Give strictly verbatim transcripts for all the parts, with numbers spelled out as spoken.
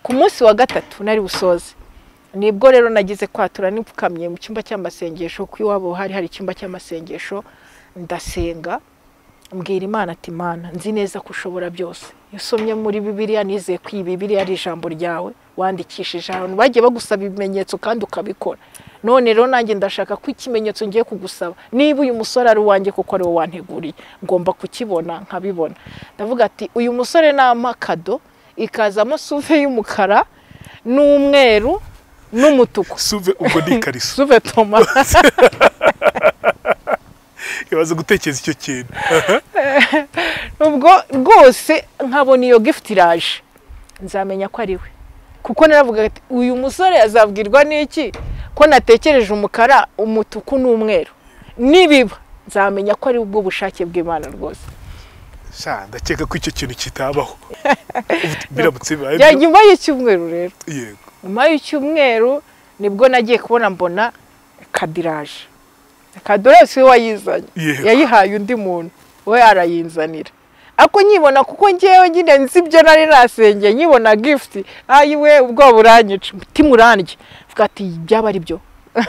ku munsi wa gatatu nari busoze nibwo rero nagize kwatura nipfukamye mu cyumba cy'amasengesho ku iwabo hari hari icyumba cy'amasengesho ndasenga mbwira Imana ati Mana nzi neza ko ushobora byose yasomye muri Bibiliya nizeye ko iyi Bibiliya ari ijambo ryawe wandikishije abantu bagiye bagusaba ibimenyetso kandi ukabikora none rero nanjye ndashaka ko ikimenyetso ngiye kugusaba niba uyu musore ari uwanjye kuko ari wo wanteguriye ngomba kukibona nkabibona ndavuga ati uyu musore nampa kado ikazamo suve y'umukara n'umweru n'umutuku suve ubwo ni kariso suve toma yabaze gutekereza icyo kintu ubwo rwose nkabona iyo gift iraje nzamenya ko ari we kuko naravuga ati uyu musore azabwirwa n'iki ko natekereje umukara umutuku n'umweru nibiba nzamenya ko ari ubwo bushake bw'Imana rwose sha ndakeka ko icyo kintu kitabaho biramutse bibaye ya nyuma y'icyumweru rero yego nyuma y'icyumweru nibwo nagiye kubona mbona kadiraje kadoresi we wayizanye yayihaye undi muntu we arayinzanira ako nyibona kuko ngiyeyo nyine nzi ibyo nari nasengeye nyibona gift ayiwe ubwo buranyica mutima urandye vuga ati byaba ari byo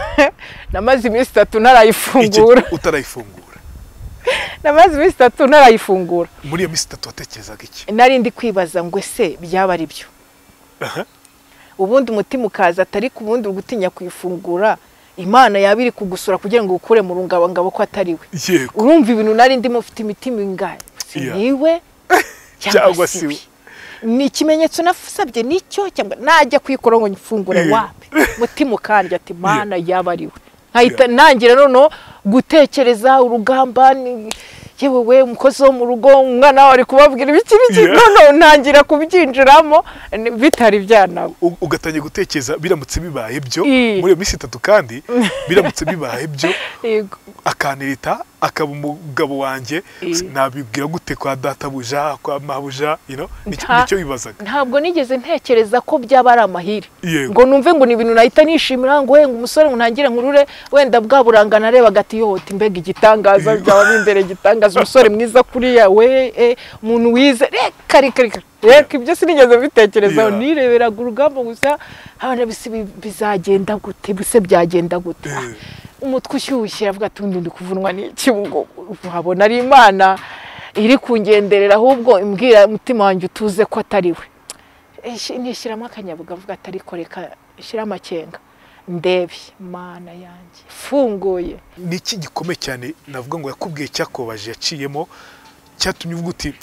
namaze iminsi itatu narayifungura utarayifungura namaze iminsi itatu narayifungura muri iyo minsi itatu watekerezaga iki nari ndi kwibaza ngo ese byaba ari byo aha ubundi umutima ukaza atari ku bundi ugutinya kuyifungura Imana yabiri kugusura kugira ngo ukure mu rungabangabo ko atari we urumva ibintu nari ndimo mfite imitima ingahe niwe cyangwa siwe ni ikimenyetso nafusabye nicyo cyangwa najya kwikora ngo nyifungure wapi mutima ukandya ati Mana yaba ari we nkahita nangira nono gutekereza urugamba yewe we umukozi wo mu rugo umwana wari kubabwira ibiki biki nono ntangira kubyinjiramo bitari byanawe ugatanye gutekereza biramutse bibaye byo muri iyo minsi itatu kandi biramutse bibaye byo akanirita akaba umugabo wanjye nabibwira gute kwa databuja kwa mabuja you know nicyo bibazaga ntabwo nigeze ntekereza ko byaba ari amahire ngo numve ngo ni ibintu nahita nishimira ngo we ngo umusore ngo ntangire nkurure wenda bwaburangana reba gati yote mbega igitangaza byaba bimbere gitangaza umusore mwiza kuri yawe umuntu wize reka reka reka reka ibyo sinigeze bitekerezaho nireberaga urugamba gusa abana bisi bizagenda gute bise byagenda gute umutwe ushyushye avuga ati ndi kuvunwa n'iki ngo uhabona ari Imana iri kungenderera ahubwo imbwira umutima wanjye utuze ko atari we nishyiramo akanyabuga avuga ati ariko reka shyira amakenga ndebe Mana yanjye funguye niki gikomeye cyane navuga ngo yakubwiye cyakobaje yaciyemo cyatumye uvuga uti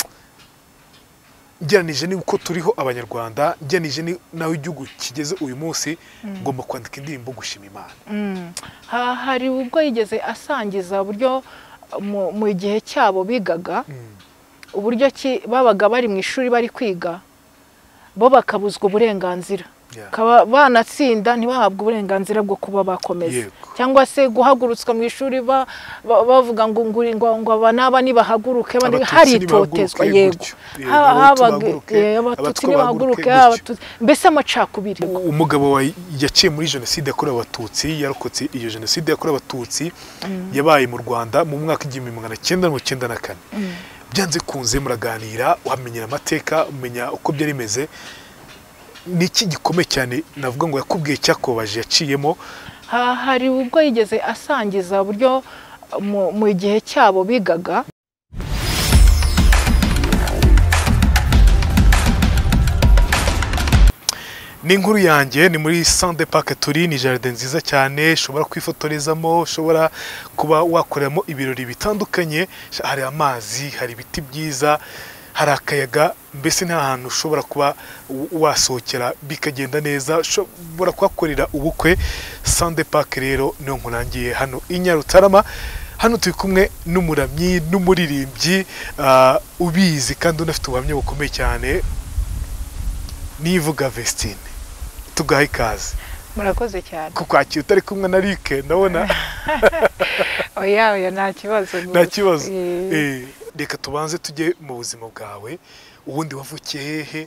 njyanije ni uko turiho abanyarwanda njyanije ni nawe igihugu kigeze uyu munsi ngomba kwandika indirimbo gushima Imana hari ubwo yigeze asangiza uburyo mu gihe cyabo bigaga uburyo babaga bari mu ishuri bari kwiga bo bakabuzwa uburenganzira kaba banatsinda ntibahabwe uburenganzira bwo kuba bakomeza cyangwa se guhagurutswa mu ishuri bavuga ngo nguringwa ngo abanaba nibahaguruke hari itotezwa yego abatutsi nibahaguruke mbese amacakubiri umugabo yaciye muri jenoside yakorewe abatutsi yarokotse iyo jenoside yakorewe abatutsi yabaye mu Rwanda mu mwaka w'igihumbi magana cyenda mirongo icyenda na kane byanze kunze muraganira wamenyera amateka umenya uko byari bimeze niki gikomeye cyane navuga ngo yakubwiye cyakobaje yaciyemo hari ubwo yigeze asangiza uburyo mu gihe cyabo bigaga ni inkuru yanjye ni muri Sande Park turi ni jardin nziza cyane ushobora kwifotorezamo ushobora kuba wakoreramo ibirori bitandukanye hari amazi hari ibiti byiza hari akayaga mbese nta hantu ushobora kuba wasohokera bikagenda neza ushobora kuhakorera ubukwe Sande Park rero niyo nkurangiye hano i Nyarutarama hano turi kumwe n'umuramyi n'umuririmbyi ubizi kandi unafite ubuhamya bukomeye cyane nivuga Vestine tugahe ikaze murakoze cyane kukwakira utari kumwe na Rike ndabona oya oya nta kibazo nta kibazo eh reka tubanze tujye mu buzima bwawe ubundi wavukiye hehe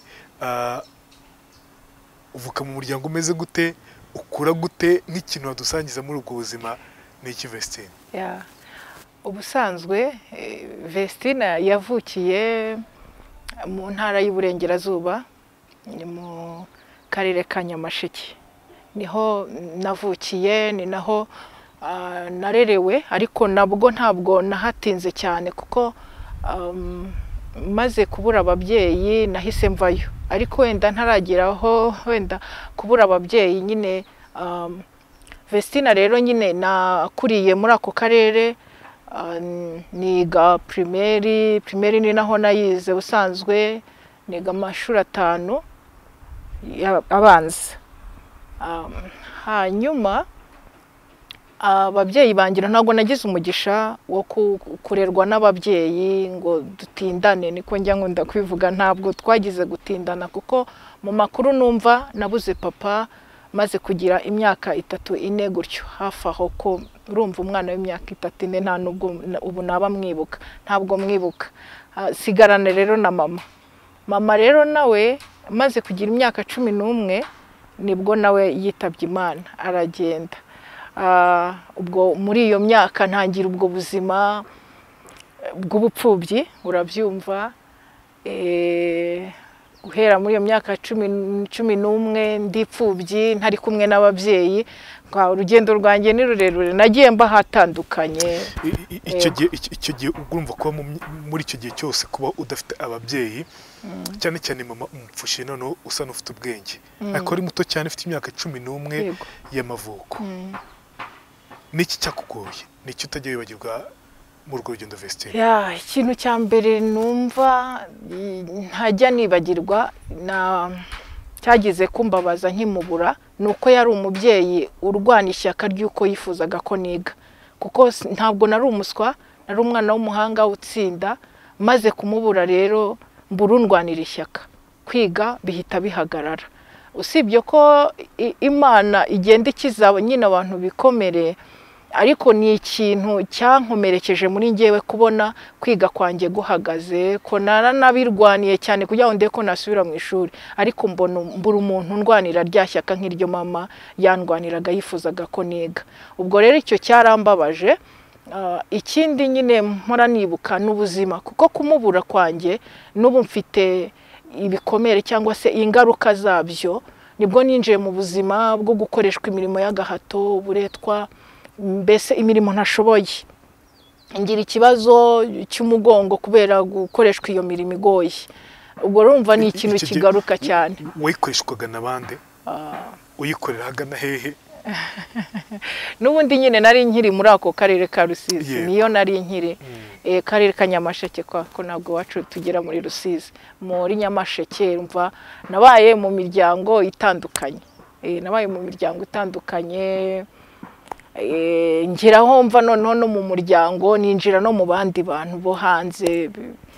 uvuka mu muryango umeze gute ukura gute nk'ikintu wadusangiza muri ubwo buzima n'iki Vestine ya ubusanzwe Vestine yavukiye mu ntara y'Iburengerazuba mu karere ka Nyamasheke niho navukiye, ni naho narerewe, ariko nabwo ntabwo nahatinze cyane kuko maze kubura ababyeyi nahise mvayo, ariko wenda ntarageraho wenda kubura ababyeyi nyine. Vestina rero nyine nakuriye muri ako karere, niga primaire primaire ni naho nayize ubusanzwe, niga amashuri atanu abanza. Hanyuma ababyeyi bangira ntabwo nagize umugisha wo kurerwa n'ababyeyi ngo dutindane, niko njya ngo ndakwivuga, ntabwo twagize gutindana kuko mu makuru numva nabuze papa maze kugira imyaka itatu ine gutyo, hafi aho. Ko urumva umwana w'imyaka itatu ine nta nubwo ubu naba mwibuka, ntabwo mwibuka. Sigarana rero na mama. Mama rero nawe maze kugira imyaka cumi n'umwe nibwo nawe yitabye Imana aragenda. Ubwo muri iyo myaka ntangira ubwo buzima bw'ubupfubyi, urabyumva. Guhera muri iyo myaka cumi n'umwe ndipfubyi ntari kumwe n'ababyeyi. Urugendo rwanjye ni rurerure, nagiye mba hatandukanye. Icyo gihe ugomba kuba muri icyo gihe cyose kuba udafite ababyeyi, cyane cyane mama umupfushe noneho usa n'ufite ubwenge, ariko ari muto cyane, ufite imyaka cumi n'umwe y'amavuko. Niki cyakugoye? Niki utajya wibagirwa muri urwo rugendo Vestina? Ya, ikintu cya mbere numva ntajya nibagirwa na cyagize kumbabaza nkimubura, nuko yari umubyeyi urwana ishyaka ry'uko yifuzaga ko niga, kuko ntabwo nari umuswa, nari umwana w'umuhanga utsinda. Maze kumubura rero mburundwanira ishyaka, kwiga bihita bihagarara. Usibye ko Imana igenda ikiza nyine abantu bikomere, ariko ni ikintu cyankomerekeje muri njyewe kubona kwiga kwanjye guhagaze, ko naranabirwaniye cyane kugira ngo ndeke ko nasubira mu ishuri, ariko mbona mbura umuntu ndwanira ryashyaka nk'iryo mama yandwaniraga yifuzaga ko niga. Ubwo rero icyo cyarambabaje. Ikindi nyine mpora nibuka n'ubuzima, kuko kumubura kwanjye n'ubu mfite ibikomere cyangwa se ingaruka zabyo. Nibwo ninjiye mu buzima bwo gukoreshwa imirimo y'agahato, uburetwa, mbese imirimo ntashoboye. Ngira ikibazo cy'umugongo kubera gukoreshwa iyo mirimo igoye. Ubwo urumva ni ikintu kigaruka cyane. Wayikoreshwaga n'abande? Uyikorera hagana hehe? N'ubundi nyine nari nkiri muri ako karere ka Rusizi, niyo nari nkiri. Karere ka Nyamasheke, ko ntabwo wacu tugera muri Rusizi. Muri Nyamasheke umva nabaye mu miryango itandukanye. Nabaye mu miryango itandukanye. Ngiraho mva noneho no mu muryango, ninjira no mu bandi bantu bo hanze.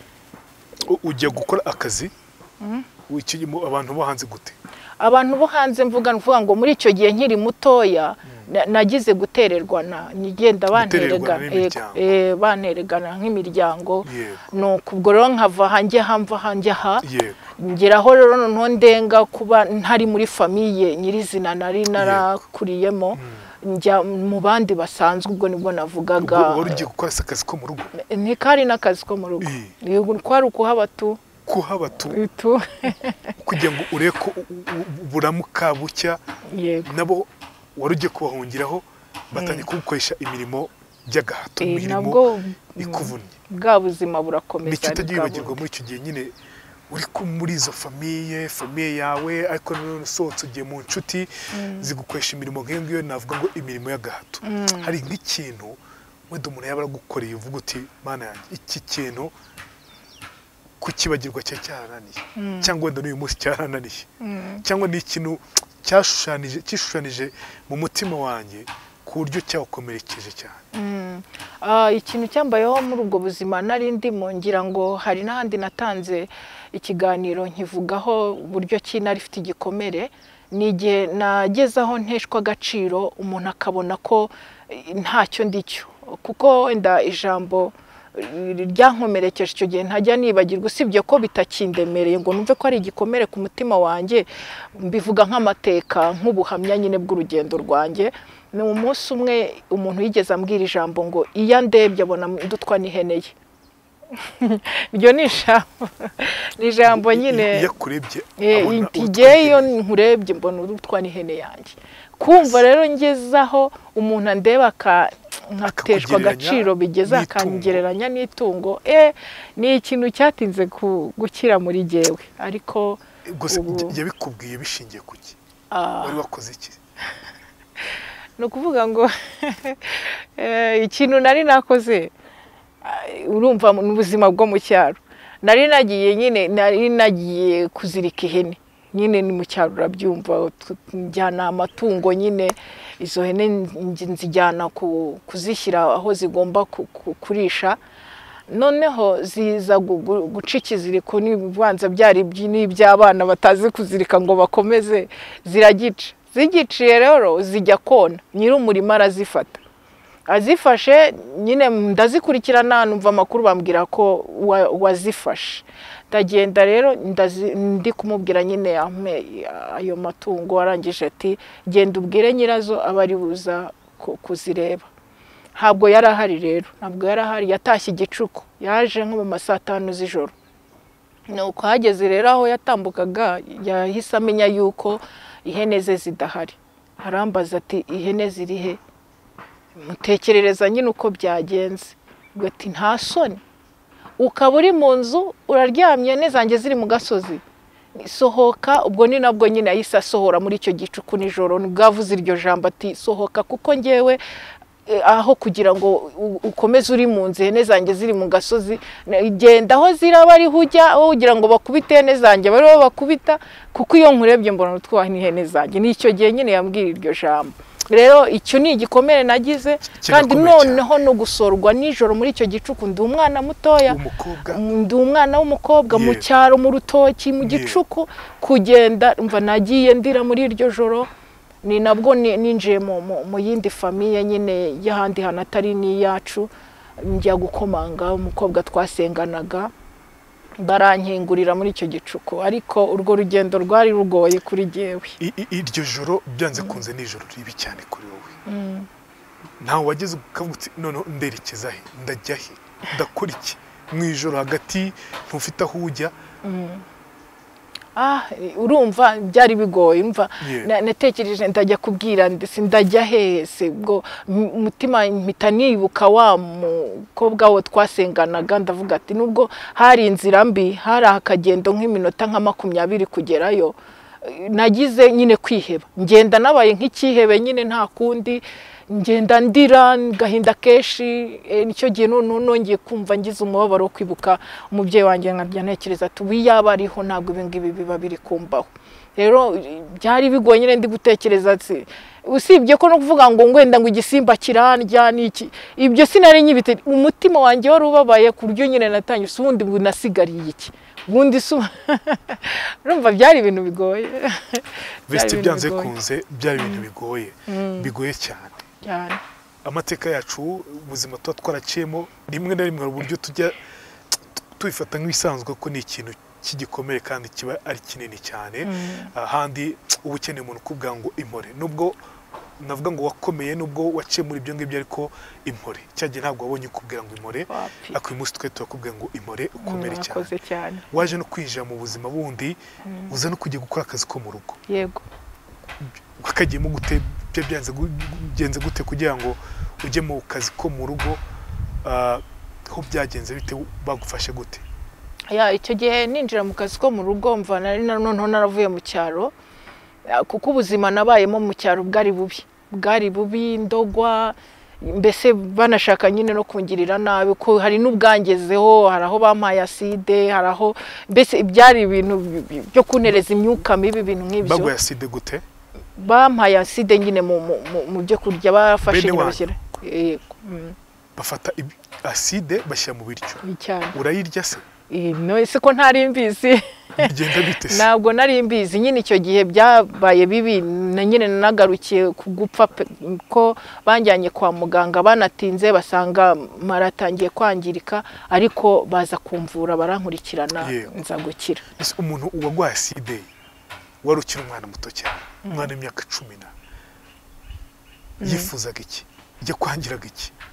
Ujya gukora akazi? Wikirimo abantu bo hanze gute? Abantu bo hanze mvuga mvuga ngo muri icyo gihe nkiri mutoya nagize gutererwa na nigenda banterega eh banteregana nk'imiryango. Nuko ubwo rero nkava hanjye hamva hanjye ha ngeraho rero noneho ndenga kuba ntari muri famiye nyirizina nari narakuriyemo, njya mu bandi basanzwe. Ubwo nibwo navugaga wari ugiye gukora akazi ko mu rugo? Ni kari n'akazi ko mu rugo, yego kwari ukuhaba tu kuhaba tu kugira ngo ureko buramuka bucya. Nabo wari ugiye kubahungiraho batanye kugukoresha imirimo by'agahato, imirimo ikuvunnye. Bwa buzima burakomeza. Nicyo utagibagirwa muri icyo gihe nyine uri muri izo famiye famiye yawe, ariko n'usohotse ugiye mu nshuti zigukoresha imirimo nk'iyo navuga ngo imirimo y'agahato. Hari nk'ikintu wenda umuntu yaba aragukoreye uvuga uti mana yanjye iki kintu kukibagirwa cya cyarananiye, cyangwa wenda n'uyu munsi cyarananiye, cyangwa ni ikintu cyashushanije cyishushanije mu mutima wanjye ku buryo cyawukomerekeje cyane? Ikintu cyambayeho muri ubwo buzima nari ndimo, ngira ngo hari n'ahandi natanze ikiganiro nkivugaho uburyo ki nari ifite igikomere. Ni igihe nagezaho nteshwa agaciro, umuntu akabona ko ntacyo ndicyo, kuko wenda ijambo ryankomerekeje icyo gihe ntajya nibagirwa. Usibye ko bitakindemereye ngo numve ko ari igikomere ku mutima wanjye, mbivuga nk'amateka nk'ubuhamya nyine bw'urugendo rwanjye. Ni umunsi umwe umuntu yigeze ambwira ijambo ngo iyo ndebye abona ndutwa n'iheneye. Iryo ni ijambo ni ijambo nyine iyo kurebye igiyeyo nkurebye mbona urutwa n'ihene yanjye kumva rero ngezaho umuntu andeba nkateshwa agaciro bigeza akangereranya n'itungo eh ni ikintu cyatinze gukira muri jewe ariko yabikubwiye bishingiye kuki wari wakoze iki no kuvuga ngo ikintu nari nakoze urumva mu buzima bwo mu cyaro nari nagiye nyine nari nagiye kuzirika ihene nyine ni mu cyaro urabyumva njyana amatungo nyine izo hene nzijyana kuzishyira aho zigomba kurisha noneho ziza guca ikiziriko n'ibibanza byari n'iby'abana batazi kuzirika ngo bakomeze ziragica zigiciye rero zijya kona nyir'umurima arazifata azifashe nyine ndazikurikirana numva amakuru bambwira ko wazifashe ndagenda rero ndi kumubwira nyine ayo matungo arangije ati genda ubwire nyirazo abari buza kuzireba ntabwo yarahari rero ntabwo yarahari yatashye igicuku yaje nko mu masaa tanu z'ijoro nuko hageze rero aho yatambukaga yahise amenya yuko ihene ze zidahari arambaza ati ihene ziri he mutekerereza nyine uko byagenze ati nta soni ukaba uri mu nzu uraryamye nezanjye ziri mu gasozi sohoka ubwo ni nabwo nyine yahise asohora muri icyo gicuku nijoro bwavuze iryo jambo ati sohoka kuko ngewe aho kugira ngo ukomeze uri mu nzu ihene zanjye ziri mu gasozi genda aho ziraba ari hujya aho kugira ngo bakubite ihene zanjye bari bo bakubita kuko iyo nkurebye mbona utwaha n'ihene zanjye n'icyo gihe nyine yambwira iryo jambo rero icyo ni igikomere nagize kandi noneho no gusorwa nijoro muri icyo gicuku ndi umwana mutoya ndi umwana w'umukobwa mu cyaro mu rutoki mu gicuku kugenda mva nagiye ndira muri iryo joro ni nabwo ninjiye mu yindi famiye nyine y'ahandi hantu atari n'iyacu njya gukomanga umukobwa twasenganaga barankingurira muri icyo gicuku ariko urwo rugendo rwari rugoye kuri jewe iryo joro byanze kunze nijoro ribi cyane kuri wowe ntawe wageze ukavuga uti none nderekeza he ndajya he ndakora iki mu ijoro hagati ntufite aho ujya ah urumva byari bigoye umva natekereje ndajya kubwira ndetse ndajya hese bwo umutima mpita nibuka wa mukobwa wo twasenganaga ndavuga ati nubwo hari inzira mbi hari akagendo nk'iminota nka makumyabiri kugerayo nagize nyine kwiheba ngenda nabaye nk'ikihebe nyine nta kundi ngenda ndira gahinda keshi nicyo gihe nongeye kumva ngize umubabaro wo kwibuka umubyeyi wanjye nkabya ntekereza ati wiyaba ariho ntabwo ibi ngibi biba biri kumbaho rero byari bigoye nyine ndi gutekereza ati usibye ko no kuvuga ngo ngwenda ngo igisimba kirandya niki ibyo sinari nyibite umutima wanjye wari ubabaye ku buryo nyine natanye ubundi ngo nasigariye iki ubundi su urumva byari ibintu bigoye vesti byanze kunze byari ibintu bigoye bigoye cyane amateka yacu ubuzima tuba twaraciyemo rimwe na rimwe uburyo tujya tubifata nk'ibisanzwe ko ni ikintu cy'igikomere kandi kiba ari kinini cyane ahandi uba ukeneye umuntu ukubwira ngo impore nubwo navuga ngo wakomeye nubwo waciye muri ibyo ngibyo ariko impore cyagiye ntabwo wabonye ukubwira ngo impore ariko uyu munsi twe turakubwira ngo impore ukomere cyane waje no kwinjira mu buzima bundi uza no kujya gukora akazi ko mu rugo yego ukagiyemo gute byanze genze gute kugira ngo ujye mu kazi ko mu rugo aho byagenze bite bagufashe gute ya icyo gihe ninjira mu kazi ko mu rugo mva nari noneho naravuye mu cyaro kuko ubuzima nabayemo mu cyaro bwari bubi bwari bubi ndogwa mbese banashaka nyine no kungirira nabi ko hari n'ubwangezeho haraho bampaye acide haraho mbese byari ibintu byo kunereza imyuka mibi ibintu nk'ibyo bagwa acide gute bampaye acide nyine mu mu byo kurya barafashe bashyira yego bafata acide bashyira mu biryo urayirya se no ese ko ntari mbizi bigenda bite se ntabwo nari mbizi nyine icyo gihe byabaye bibi na nyine nagarukiye kugupfa ko banjyanye kwa muganga banatinze basanga maratangiye kwangirika ariko baza kumvura barankurikirana nza gukira umuntu wagwaye acide warukira umwana muto cyane umwana w'imyaka cumi na yifuzaga iki ijya kwangiraga iki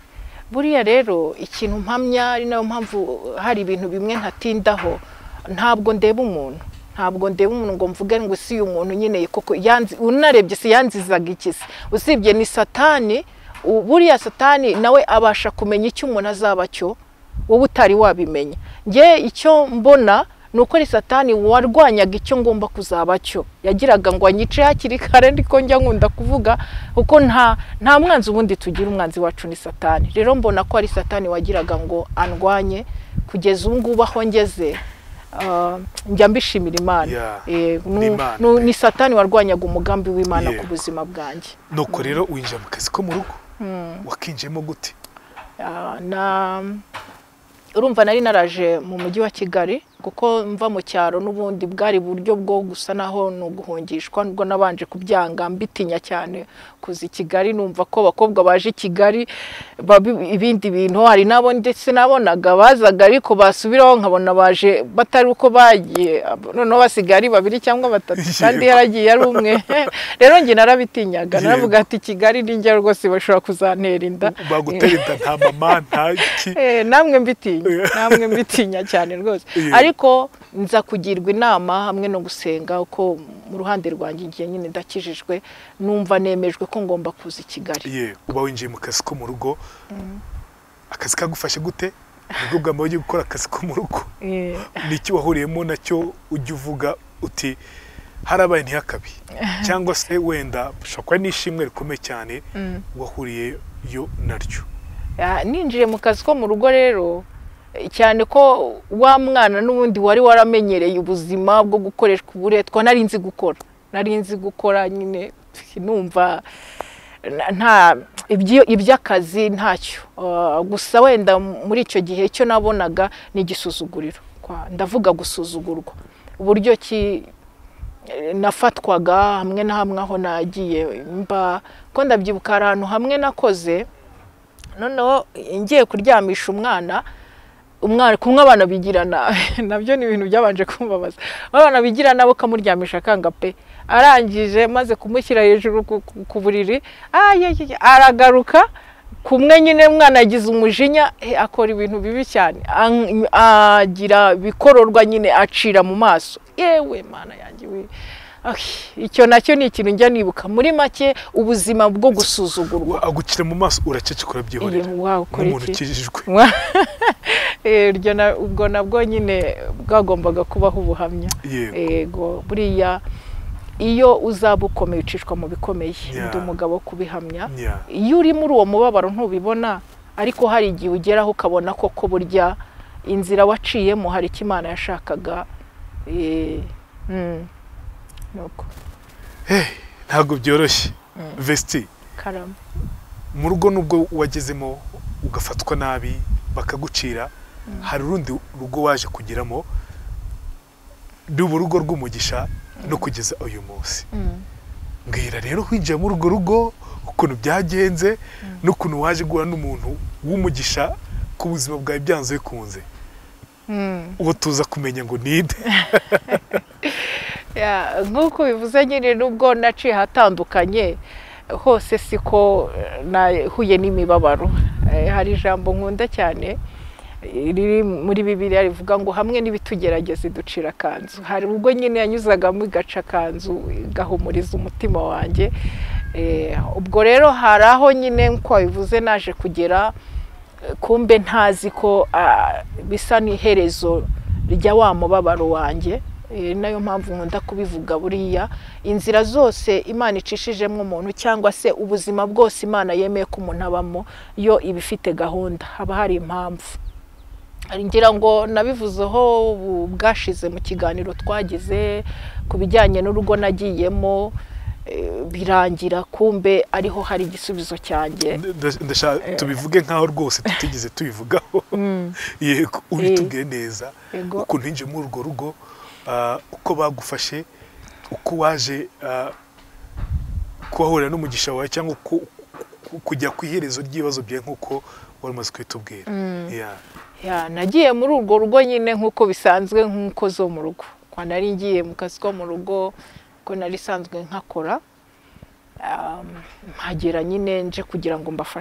buriya rero ikintu mpamya ari nayo mpamvu hari ibintu bimwe ntatindaho, ntabwo ndeba umuntu ntabwo ndeba umuntu ngo mvuge ngo si uyu muntu nyine koko yanzi, unarebye si yanzizaga ikisi, usibye ni satani. Buriya satani nawe abasha kumenya icyo umuntu azaba cyo wowe utari wabimenya. Nge icyo mbona nuko ari satani warwanyaga icyo ngomba kuzaba cyo, yagiraga ngo anyice hakiri kare, ndiko njya nkunda kuvuga kuko nta nta mwanzi ubundi tugira, umwanzi wacu ni satani. Rero mbona ko ari satani wagiraga ngo andwanye kugeza ubu ngubu aho ngeze. Uh, njya mbishimira Imana. Yeah. Eh, nu, ni satani warwanyaga umugambi w'Imana yeah. ku buzima bwanjye. Nuko rero winjira mu kazi ko mu rugo. Mm. Wakinjemo gute? Uh, na urumva nari naraje mu mujyi wa Kigali kuko mva mu cyaro n'ubundi bwari buryo bwo gusa naho no guhungishwa, nubwo nabanje kubyanga mbitinya cyane kuzi Kigali, numva ko bakobwa baje Kigali ibindi bintu, hari nabo ndetse nabonaga bazaga ariko basubiraho nkabona baje batari uko bagiye, noneho basigari babiri cyangwa batatu kandi yaragiye ari umwe. Rero nge narabitinyaga, naravuga ati Kigali ninjye rwose bashobora kuzantera inda, bagutera inda nta mama nta iki. Eh, namwe mbitinya namwe mbitinya cyane rwose. Ariko nza kugirwa inama hamwe no gusenga uko mu ruhande rwanjye ngiye nyine ndakijijwe, numva nemejwe ko ngomba kuza i Kigali. Ye, uba winjiye mu kazi ko mu rugo. Mm. Akazi kagufashe gute? Ubwo bwa mbere gukora akazi ko mu rugo. Eh. Niki wahuriyemo nacyo ujya uvuga uti harabaye ntihakabi cyangwa se wenda shakwa nishimwe rikomeye cyane mm. wahuriye yo naryo? Ya, ninjiye mu kazi ko mu rugo rero cyane ko wa mwana n'ubundi wari waramenyereye ubuzima bwo gukoreshwa uburetwa, nari nzi gukora nari nzi gukora nyine numva nta iby'akazi ntacyo. Uh, gusa wenda muri icyo gihe cyo nabonaga ni igisuzuguriro, ndavuga gusuzugurwa uburyo ki nafatwaga hamwe na hamwe aho nagiye mba ko ndabyibuka ahantu hamwe nakoze, noneho ngiye kuryamisha umwana umwana kumwe abana bigirana nabyo ni ibintu byabanje kumbabaza. Abana bigirana bo kamuryamisha kanga pe, arangije maze kumushyira hejuru ku buriri aye aragaruka kumwe nyine umwana agize umujinya akora ibintu bibi cyane, agira bikororwa nyine acira mu maso. Yewe Mana yanjye we, icyo nacyo ni ikintu njya nibuka muri make ubuzima bwo gusuzugurwa. Agucira mu maso uracecekura byihorera umuntu ukijijwe. Iryo ubwo nabwo nyine bwagombaga kubaho ubuhamya. Yego buriya iyo uzaba ukomeye ucishwa mu bikomeye, ndi umugabo kubihamya. Iyo uri muri uwo mubabaro ntubibona, ariko hari igihe ugeraho ukabona koko burya inzira waciyemo hari icyo Imana yashakaga. Eh, mm. Nuko hey, ntabwo byoroshye. Vesti karama mu rugo nubwo wagezemo ugafatwa nabi bakagucira, mm. hari urundi rugo waje kugiramo dubu rugo rw'umugisha mm. no kugeza uyu munsi. Mm. Mbwira rero kwinjira mu rugo rugo ukuntu byagenze mm. n'ukuntu waje guhura n'umuntu w'umugisha ku buzima bwawe byanze bikunze. Mm. Uwo tuza kumenya ngo ninde. Ya, nkuko bivuze nyine nubwo naciye hatandukanye hose siko nahuye n'imibabaro. E, hari ijambo nkunda cyane riri muri Bibiliya rivuga ngo hamwe n'ibitugerageze ducira kanzu. Hari ubwo nyine yanyuzaga mu gaca kanzu gahumuriza umutima wanjye. E, ubwo rero hari aho nyine nko bivuze naje kugera kumbe ntazi ko bisa n'iherezo rya wa mubabaro wanjye. E, nayo mpamvu nkunda kubivuga buriya inzira zose Imana icishijemo umuntu cyangwa se ubuzima bwose Imana yemeye ko umuntu abamo yo ibifite gahunda, haba hari impamvu. Ngira ngo nabivuzeho bwashize mu kiganiro twagize ku bijyanye n'urugo nagiyemo, e, birangira kumbe ariho hari igisubizo cyanjye. Ndashaka tubivuge nkaho rwose tutigeze tubivugaho. Yego ubitubwiye neza ukuntu ninje mu rugo rugo. Uh, uko bagufashe, uko waje uh, kuhahurira n'umugisha wawe cyangwa kujya ku iherezo ry'ibibazo bye nkuko wari umaze kwitubwira. Mm. Yeah. Yeah, nagiye muri urwo rugo nyine nkuko bisanzwe nkuko zo mu rugo. Kwa nari ngiye mu kazi ko mu rugo ko nari sanzwe nkakora. Um, hagera nyine nje kugira ngo mbafashe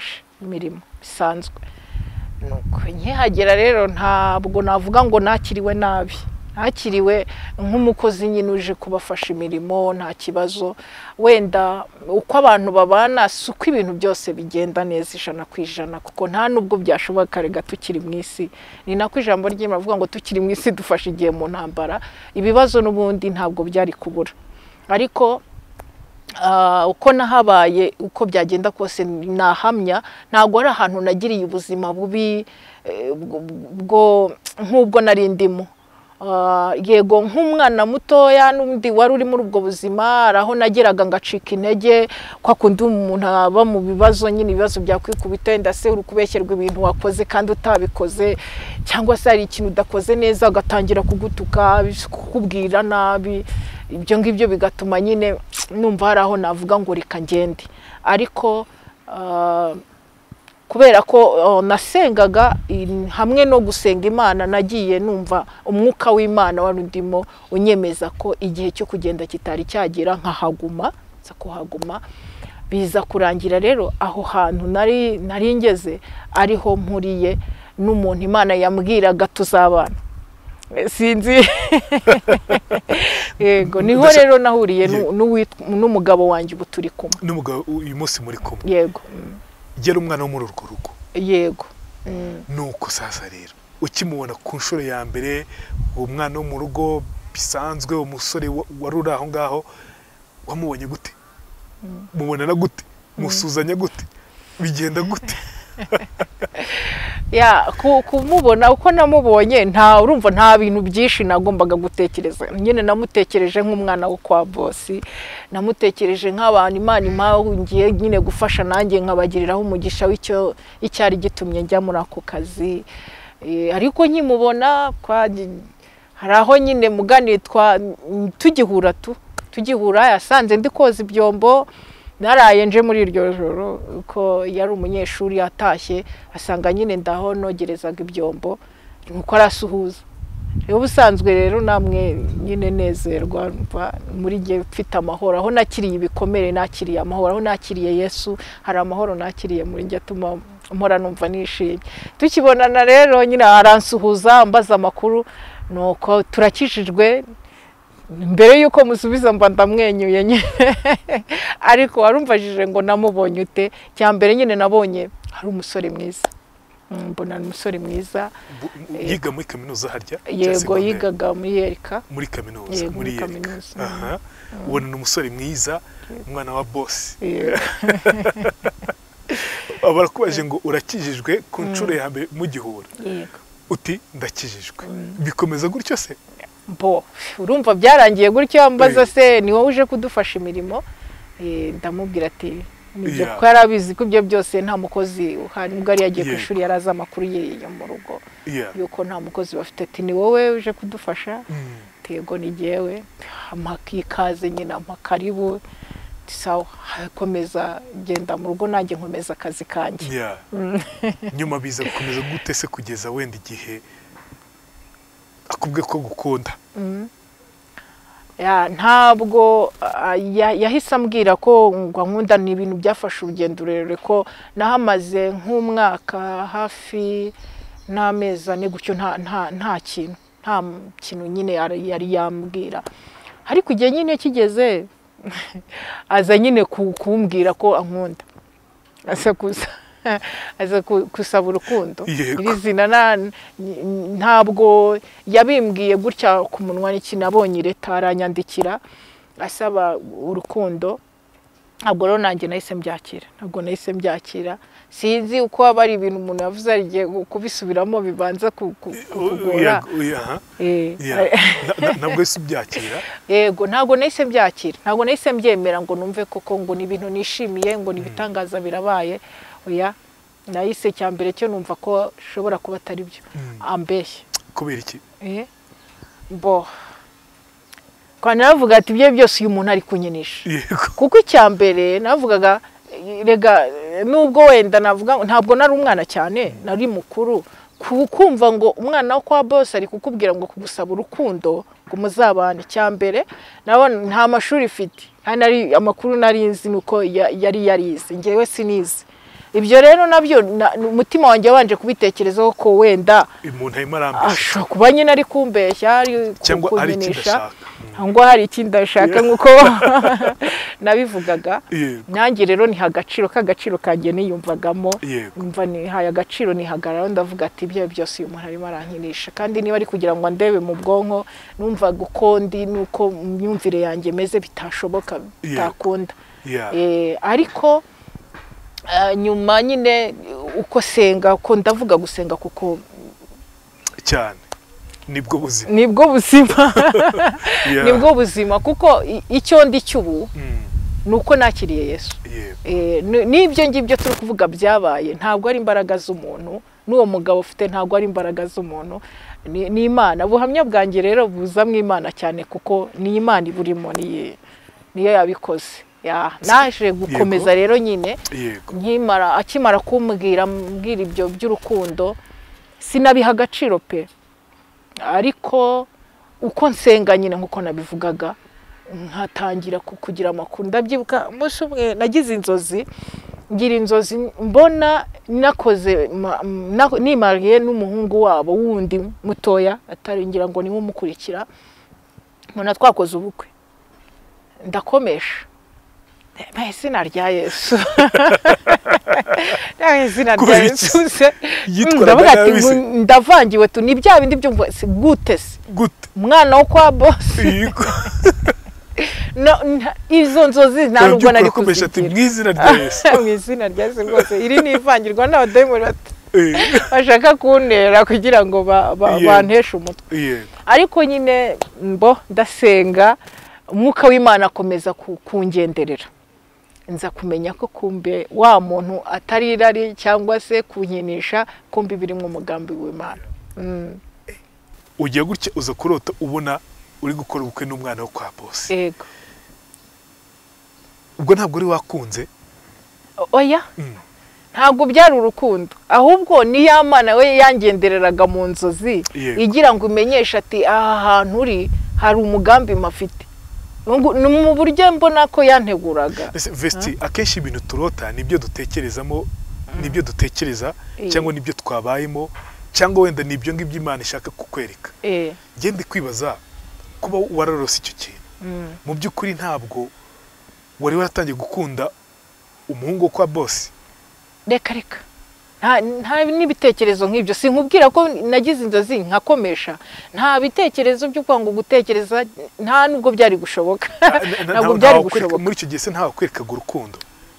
imirimo bisanzwe. Nuko nkihagera rero ntabwo navuga ngo nakiriwe nabi, nakiriwe nk'umukozi nyine uje kubafasha imirimo nta kibazo. Wenda uko abantu babana si uko ibintu byose bigenda neza ijana ku ijana, kuko nta nubwo byashoboka rega tukiri mu isi. Ni nako ijambo ry'Imana rivuga ngo tukiri mu isi dufashe igihe mu ntambara, ibibazo n'ubundi ntabwo byari kubura. Ariko Uh, uko nahabaye uko byagenda kose nahamya ntago ari ahantu nagiriye ubuzima bubi bwo nk'ubwo narindimo. Uh, yego nk'umwana mutoya n'undi wari uri muri ubwo buzima araho nageraga ngacika intege kwa kundi umuntu aba mu bibazo nyine ibibazo byakwikubita ndase uri kubeshyerwa ibintu wakoze kandi utabikoze, cyangwa se hari ikintu udakoze neza ugatangira kugutuka kukubwira nabi. Ibyo ngibyo bigatuma nyine numva hari aho navuga ngo reka ngende. Ariko uh, kubera ko uh, nasengaga hamwe no gusenga Imana nagiye numva umwuka w'Imana warundimo unyemeza ko igihe cyo kugenda kitari cyagera nkahaguma za kuhaguma. Biza kurangira rero aho hantu nari nari ngeze ariho mpuriye n'umuntu Imana yambwiraga tuzabana. Sinzi yego niho rero nahuriye n'umugabo wanjye ubu turi kumwe. N'umugabo uyu munsi muri kumwe? Yego. Gera umwana wo muri urwo rugo? Yego. Nuko sasa rero ukimubona ku nshuro ya mbere uwo mwana wo mu rugo bisanzwe umusore wari uri aho ngaho wamubonye gute? Mubonana gute? Musuzanya gute? Bigenda gute? Ya kumubona uko namubonye nta urumva nta bintu byinshi nagombaga gutekereza. Nyine namutekereje nk'umwana wo kwa Bosi, namutekereje nk'abantu Imana impahungiye nyine gufasha nanjye nkabagiriraho umugisha w'icyo icyari gitumye njya muri ako kazi. E, ariko nkimubona hari aho nyine mugani twa tugihura tu tugihura yasanze ndi koza ibyombo. Naraye nje muri iryo joro uko yari umunyeshuri atashye asanga nyine ndaho nogerezaga ibyombo nuko arasuhuza. Rero busanzwe rero namwe nyine nezerwa muri gihe mfite amahoro, aho nakiriye ibikomere nakiriye amahoro, aho nakiriye Yesu hari amahoro nakiriye muri njye atuma mpora numva nishimye. Tukibonana rero nyine aransuhuza mbaza amakuru nuko turakishijwe. Mbere yuko musubiza mba ndamwenyuye nyine ariko warumvajije ngo namubonye ute. Cyambere nyine nabonye hari umusore mwiza, mbona umusore mwiza yiga muri kaminuza harya? Yego yigaga muri Yerika muri kaminuza muri Yerika. Aha, ubona umusore mwiza umwana wa Bosi. Abarakubaje ngo urakijijwe ku nshuro ya mbere mu gihura. Yego. Uti ndakijijwe. Bikomeza gutyo se? Bo urumva byarangiye gutyo mbaza se ni wowe uje kudufasha imirimo. Eh ndamubwira ati nibyo ko yarabizi ko ibyo byose nta mukozi uhari ubwo ari yagiye ku ishuri yaraza amakuru ye mu rugo yuko nta mukozi bafite. Ati ni wowe uje kudufasha? Tego ni jewe amakikaze nyina amakaribu sawa komeza genda mu rugo nanjye nkomeza akazi kanjye. Nyuma biza gukomeza gute se kugeza wenda igihe akubwe ko gukunda? Ya ntabwo yahise ambwira ko ngo nkunda ni ibintu byafashe urugendo rurerure ko nahamaze nk'umwaka hafi n'amezi ane gutyo nta nta nta kintu nta kintu nyine yari yambwira. Ariko igihe nyine kigeze aza nyine kumbwira ko ankunda, asa kuza aza kusaba urukundo. Iri zina ntabwo yabimbwiye gutya ku munwa n'ikinabonye leta aranyandikira asaba urukundo. Ntabwo rero nanjye nahise mbyakira, ntabwo nahise mbyakira. Sinzi uko aba ari ibintu umuntu yavuze arigiye kubisubiramo bibanza kugora. Ntabwo yahise byakira? Yego ntabwo nahise byakira, ntabwo nahise mbyemera ngo numve koko ngo ni ibintu nishimiye ngo ni ibitangaza birabaye. Oya nahise cyambere cyo numva ko shobora kuba atari byo ambeshye. Kubera iki? Eh bo kwa navuga ati bye byose uyu muntu ari kunyinisha. Kuko icyambere navugaga rega nubwo wenda navuga ntabwo nari umwana cyane nari mukuru kumva ngo umwana wo kwa Bosi ari kukubwira ngo kugusaba urukundo ngo muzabane. Cyambere nabona nta mashuri ifite nari amakuru nari nzi nuko yari yarize ngewe sinize ibyo rero nabyo umutima wanjye wabanje kubitekerezaho ko wenda umuntu arimo arambeshya ashobora kuba nyine ari kumbeshya ari cyangwa ari ikindashaka ngo hari ikindi ashaka nkuko nabivugaga nanjye rero ni hagaciro k'agaciro kanjye niyumvagamo umva ni haya agaciro ni hagarara ndavuga ati ibyo byose uyu muntu arimo arankinisha kandi niba ari kugira ngo ndebe mu bwonko numva gukondi nuko myumvire yanjye meze bitashoboka bitakunda eh ariko nyuma nyine uko senga ko ndavuga gusenga kuko cyane nibwo buzima nibwo buzima nibwo buzima kuko icyo ndi cyubu nuko nakiriye Yesu eh nibyo ngibyo turi kuvuga byabaye ntabwo ari imbaraga z'umuntu n'uwo mugabo ufite ntabwo ari imbaraga z'umuntu ni Imana buhamya bwanjye rero buza mu Imana cyane kuko ni Imana iburimo ni niyo yabikoze ya naje gukomeza rero nyine nkimara akimara kumbwira mbwira ibyo by'urukundo sinabiha agaciro pe ariko uko nsenga nyine nkuko nabivugaga nkatangira kugira amakuru ndabyibuka umunsi umwe nagize inzozi ngira inzozi mbona nakoze nimariye n'umuhungu wabo wundi mutoya ataringira ngo ni nk'umukurikira mbona twakoze ubukwe ndakomesha izina rya Yesu izina rya Yesu ndavuga ati ndavangiwe tu ni bya bindi byumva gute se umwana wo kwa Bosi izo nzozi nta nubwo nari kuzigira ati mu izina rya Yesu mu izina rya Yesu rwose iri ni ivangirwa n'abadayimoni bashaka kuntera kugira ngo banteshe umutwe ariko nyine mbo ndasenga umwuka w'Imana akomeza kungenderera nza kumenya ko kumbe wa muntu atari irari cyangwa se kunyinisha kumbe biri mu mugambi w'Imana ugiye gutya uza kurota ubona uri gukora ubukwe n'umwana wo kwa Bosi yego ubwo ntabwo uri wakunze oya ntabwo byari urukundo ahubwo ni ya Mana we yangendereraga mu nzozi igira ngo umenyeshe ati aha hantu uri hari umugambi mafite ni mu buryo mbona ko yanteguraga vesti akenshi ibintu turota nibyo dutekerezamo nibyo dutekereza cyangwa nibyo twabayemo cyangwa wenda nibyo ngibyo Imana ishaka kukwereka ngende kwibaza kuba wararose icyo kintu mu by'ukuri ntabwo wari waratangiye gukunda umuhungu kwa Bosi reka reka nta n'ibitekerezo nk'ibyo sinkubwira ko nagize inzozi nkakomesha nta bitekerezo byo kwanga gutekereza nta nubwo byari gushoboka ntabwo byari gushoboka muri icyo gihe se ntawe kwerekaga urukundo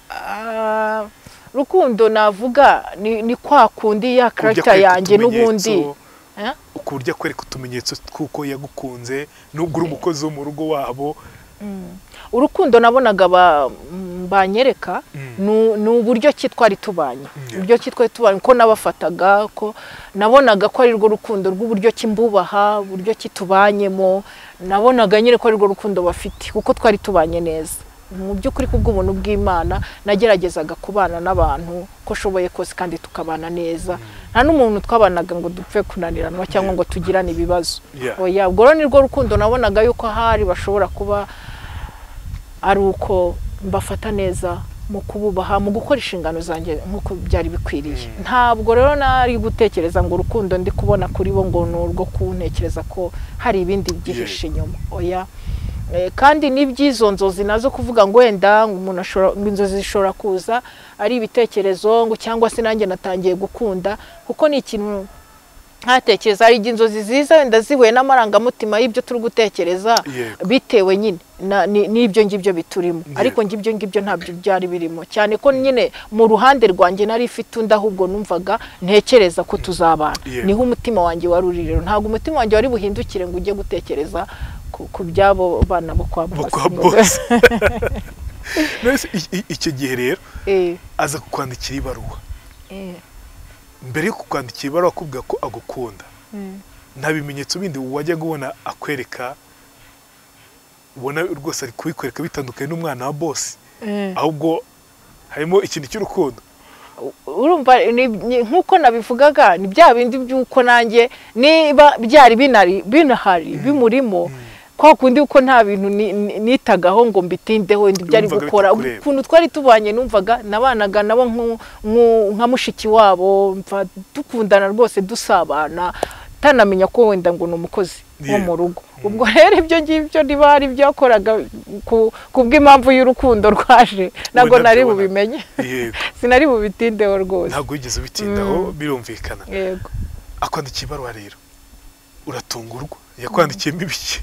rukundo navuga ni kwa kundi ya character yanjye n'ubundi ukurya kwereka utumenyetso kuko yagukunze nubwo uri umukozi wo mu rugo wabo urukundo nabonaga banyereka ni uburyo ki twari tubanye uburyo ki twari tubanye ko nabafataga ko nabonaga ko ari rwo rukundo rw'uburyo ki mbubaha uburyo ki tubanyemo nabonaga nyine ko ari rwo rukundo bafite kuko twari tubanye neza mu by'ukuri kubw'ubuntu bw'Imana nageragezaga kubana n'abantu ko shoboye kose kandi tukabana neza nta n'umuntu twabanaga ngo dupfe kunaniranwa cyangwa ngo tugirane ibibazo oya ubwo ni rwo rukundo nabonaga yuko hari bashobora kuba ari uko mbafata neza mu kububaha mu gukora inshingano zanjye nkuko byari bikwiriye ntabwo rero nari gutekereza ngo urukundo ndi kubona kuri bo ngo nurwo kuntekereza ko hari ibindi byihishe inyuma oya kandi n'ibyizo nzozi nazo kuvuga ngo wenda umuntu ashobora inzozi zishobora kuza ari ibitekerezo ngo cyangwa se nanjye natangiye gukunda kuko ni ikintu ntatekereza ari inzozi ziza wenda zihuye n'amarangamutima y'ibyo turi gutekereza bitewe nyine n'ibyo ngibyo biturimo ariko ngibyo ngibyo ntabyo byari birimo cyane ko nyine mu ruhande rwanjye nari ifite undi ahubwo numvaga ntekereza ko tuzabana niho umutima wanjye wari uri rero ntabwo umutima wanjye wari buhindukire ngo ujye gutekereza ku byabo bana bo kwa Bosi icyo gihe rero aza kukwandikira ibaruwa mbere yo kukwandikira ibaruwa akubwira ko agukunda nta bimenyetso bindi wajya kubona akwereka ubona rwose ari kubikwereka bitandukanye n'umwana wa Bosi ahubwo harimo ikintu cy'urukundo urumva nkuko nabivugaga ni bya bindi by'uko nanjye niba byari binari binahari bimurimo kwa kundi uko nta bintu nitagaho ngo mbitindeho ndi byari gukora ukuntu twari tubanye numvaga nabanaga nabo nka mushiki wabo mfa dukundana rwose dusabana tanamenya ko wenda ngo numukozi wo mu rugo ubwo rero ibyo ngibyo dibari byakoraga kubw'impamvu y'urukundo rwaje nago nari bubimenye sinari bubitindeho rwose ntago yigeze bitindaho birumvikana yego akwandikiye ibaruwa rero uratungurwa yakwandikiyemo ibiki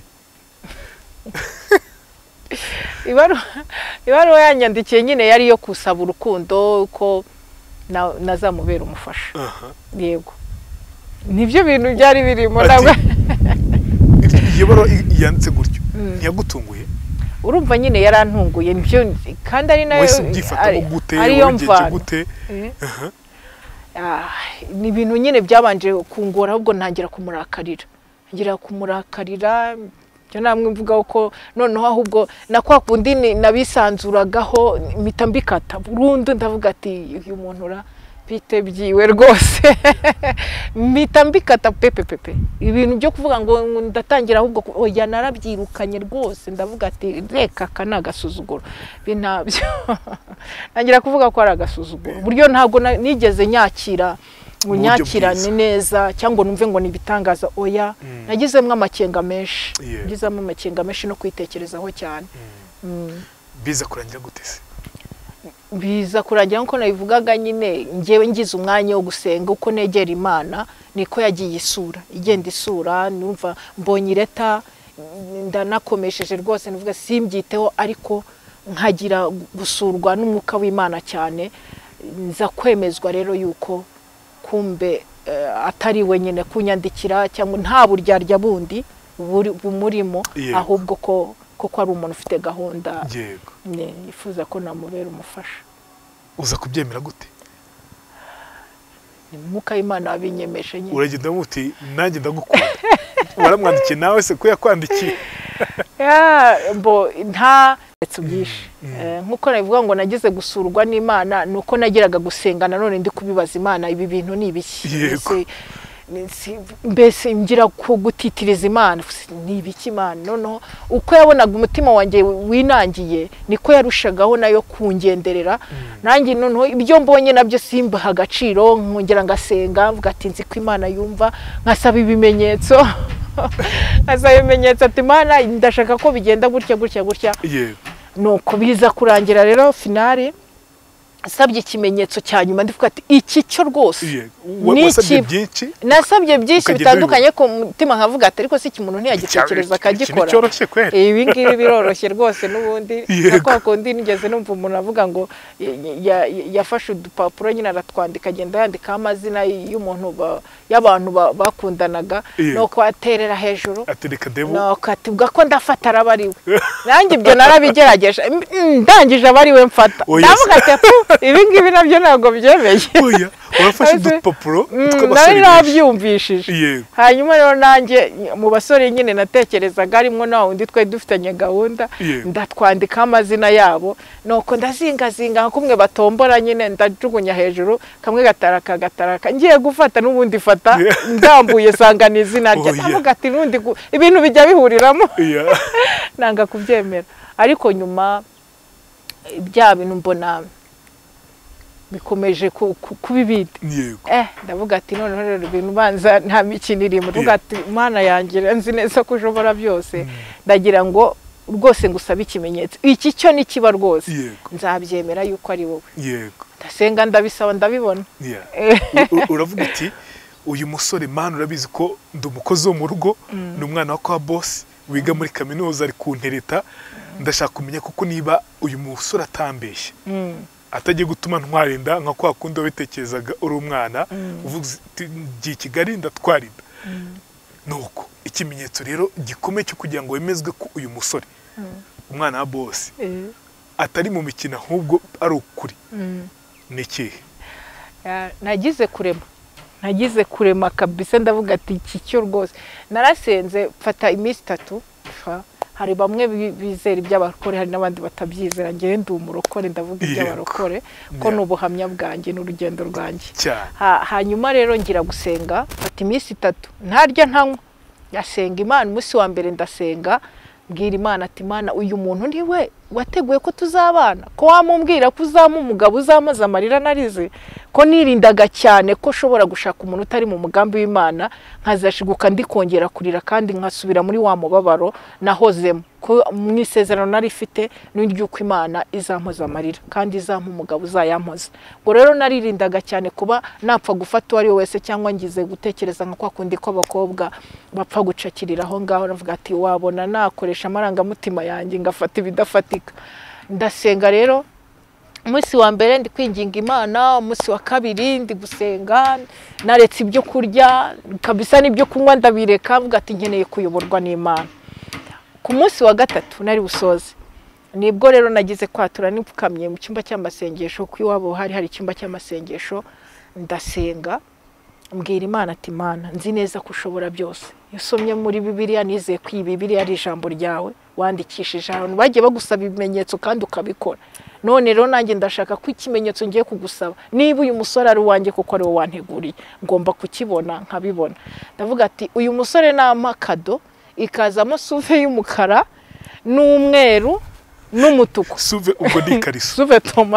ibaruwa yanyandikiye nyine yari yo kusaba urukundo ko nazamubera umufasha yego nibyo bintu byari birimo nabwo iyo baruwa yanditse gutyo ntiyagutunguye urumva nyine yarantunguye nibyo kandi ari nayo ariyo mvano ni ibintu nyine byabanje kungora ahubwo ntangira kumurakarira ngira kumurakarira cyo namwe mvuga ko noneho ahubwo nakwa kundi nabisanzuragaho mitambikata burundu ndavuga ati uyu muntu ura bite byiwe rwose mitambikata pepe pepe ibintu byo kuvuga ngo ndatangira ahubwo oya narabyirukanye rwose ndavuga ati reka kana gasuzuguro binabyo nangira kuvuga ko ari agasuzuguro buryo ntago nigeze nyakira unyakirane neza cyangwa numve ngo nibitangaza oya nagizemwe amakenga menshi ngizamo amakenga menshi no kwitekerezaho cyane biza kurangira gutese biza kurangira nko nabivugaga nyine ngewe ngize umwanya wo gusenga uko negera Imana niko yagiye isura igenda isura numva mbonye ireta ndanakomesheje rwose nuvuga simbyiteho ariko nkagira gusurwa n'umwuka w'Imana cyane nza kwemezwa rero yuko kumbe atari wenyine kunyandikira cyangwa nta buryarya bundi bumurimo ahubwo ko koko ari umuntu ufite gahunda yego ne yifuza ko namubera umufasha uza kubyemera gute muka Imana abinyemeshe nyine uragenda muti nanjye ndagukunda waramwandikiye nawe se ko yakwandikiye ya mbo nta tsubyishe nkuko nabivuga ngo nagize gusurwa n'Imana nuko nagiraga gusenga nanone ndi kubibaza Imana ibi bintu ni ibiki mbese ngira kugutitiriza Imana ni ibiki Imana noneho uko yabonaga umutima wanjye winangiye niko yarushagaho nayo kungenderera nanjye noneho ibyo mbonye nabyo simbaha agaciro nkongera ngasenga mvuga ati nzi ko Imana yumva nkasaba ibimenyetso asaba ibimenyetso ati Imana ndashaka ko bigenda gutya gutya gutya nuko biza kurangira rero finale asabye ikimenyetso cya nyuma ndivuga ati iki cyo rwose wasabye byinshi nasabye byinshi bitandukanye ko mutima nkavuga ati ariko si ikimuntu ntiyagitekereza akagikora ibi ngibi biroroshye rwose nubundi nako kondi nigeze numva umuntu avuga ngo yafashe udupapuro nyine aratwandika agenda yandika amazina y'umuntu y'abantu bakundanaga nuko aterera hejuru nuko ati ubwo ko ndafata arabariwe nanjye ibyo narabigerageje ndangije abariwe mfata ndavuga ati ibi ngibi nabyo ntago byemeye oya urafashe udupapuro tw'abasore nabyumvishije hanyuma rero nanjye mu basore nyine natekerezaga arimo nawo undi twe dufitanye gahunda ndatwandika amazina yabo nuko ndazingazinga kumwe batombora nyine ndajugunya hejuru kamwe gataraka gataraka ngiye gufata n'ubundi fata ndambuye sangana izina rye avuga ati nundi ibintu bijya bihuriramo nanga kubyemera ariko nyuma bya bintu mbona bikomeje kubibita eh ndavuga ati none rero ibintu banza nta mikino irimo ndavuga ati Imana yanjye nzi neza ko ushobora byose ndagira ngo rwose ngusaba ikimenyetso iki cyo ni kiba rwose nzabyemera yuko ari wowe yego ndasenga ndabisaba ndabibona uravuga uti uyu musore Mana urabizi ko ndi umukozi wo mu rugo ni umwana wa kwa Bosi wiga muri kaminuza ari kuntereta ndashaka kumenya kuko niba uyu musore atambeshye atagiye gutuma ntwarinda nka kwa kundi wabitekerezaga uri umwana uvuga ati Kigali ndatwarinda nuko ikimenyetso rero gikomeye cyo kugira ngo wemezwe ko uyu musore umwana wa Bosi atari mu mikino ahubwo ari ukuri niki nagize kurema nagize kurema kabisa ndavuga ati iki cyo rwose narasenze mfata iminsi itatu hari bamwe bizera iby'abarokore hari nabandi batabyizera ngiye ndi umurokore ndavuga iby'abarokore ko nubuhamya bwanjye n'urugendo rwanjye hanyuma rero ngira gusenga fata iminsi itatu ntarya ntanywa yasenga Imana umunsi wa mbere ndasenga mbwira Imana ati Imana uyu muntu ndi we wateguye ko tuzabana ko wamumbwira ko uzama umugabo uzamaza amarira narize ko nirindaga cyane ko shobora gushaka umuntu utari mu mugambi w'Imana nkazashiguka ndi kongera kurira kandi nkasubira muri wa mubabaro nahozemo ko mwisezerano nari ifite n'uko Imana izampoza amarira kandi izampa umugabo uzayampoza ngo rero naririndaga cyane kuba napfa gufata uwari wese cyangwa ngize gutekereza nka kwa kundi ko abakobwa bapfa gucakirira aho ngaho navuga ati wabona nakoresha amarangamutima yanjye ngafata ibidafatika ndasenga rero umunsi wa mbere ndi kwinginga Imana umunsi wa kabiri ndi gusenga naretse ibyo kurya kabisa n'ibyo kunywa ndabireka mvuga ati nkeneye kuyoborwa n'Imana ku munsi wa gatatu nari busoze nibwo rero nagize kwatura nipfukamye mu cyumba cy'amasengesho ku iwabo hari hari icyumba cy'amasengesho ndasenga mbwira Imana ati Imana nzi neza ko ushobora byose yasomye muri Bibiliya nizeye ko iyi Bibiliya ari ijambo ryawe wandikishije abantu bagiye bagusaba ibimenyetso kandi ukabikora none rero nanjye ndashaka ko ikimenyetso ngiye kugusaba niba uyu musore ari uwanjye kuko ari wowe wanteguriye ngomba kukibona nkabibona ndavuga ati uyu musore nampa kado ikazamo suve y'umukara n'umweru n'umutuku suve ubwo ni kariso suve toma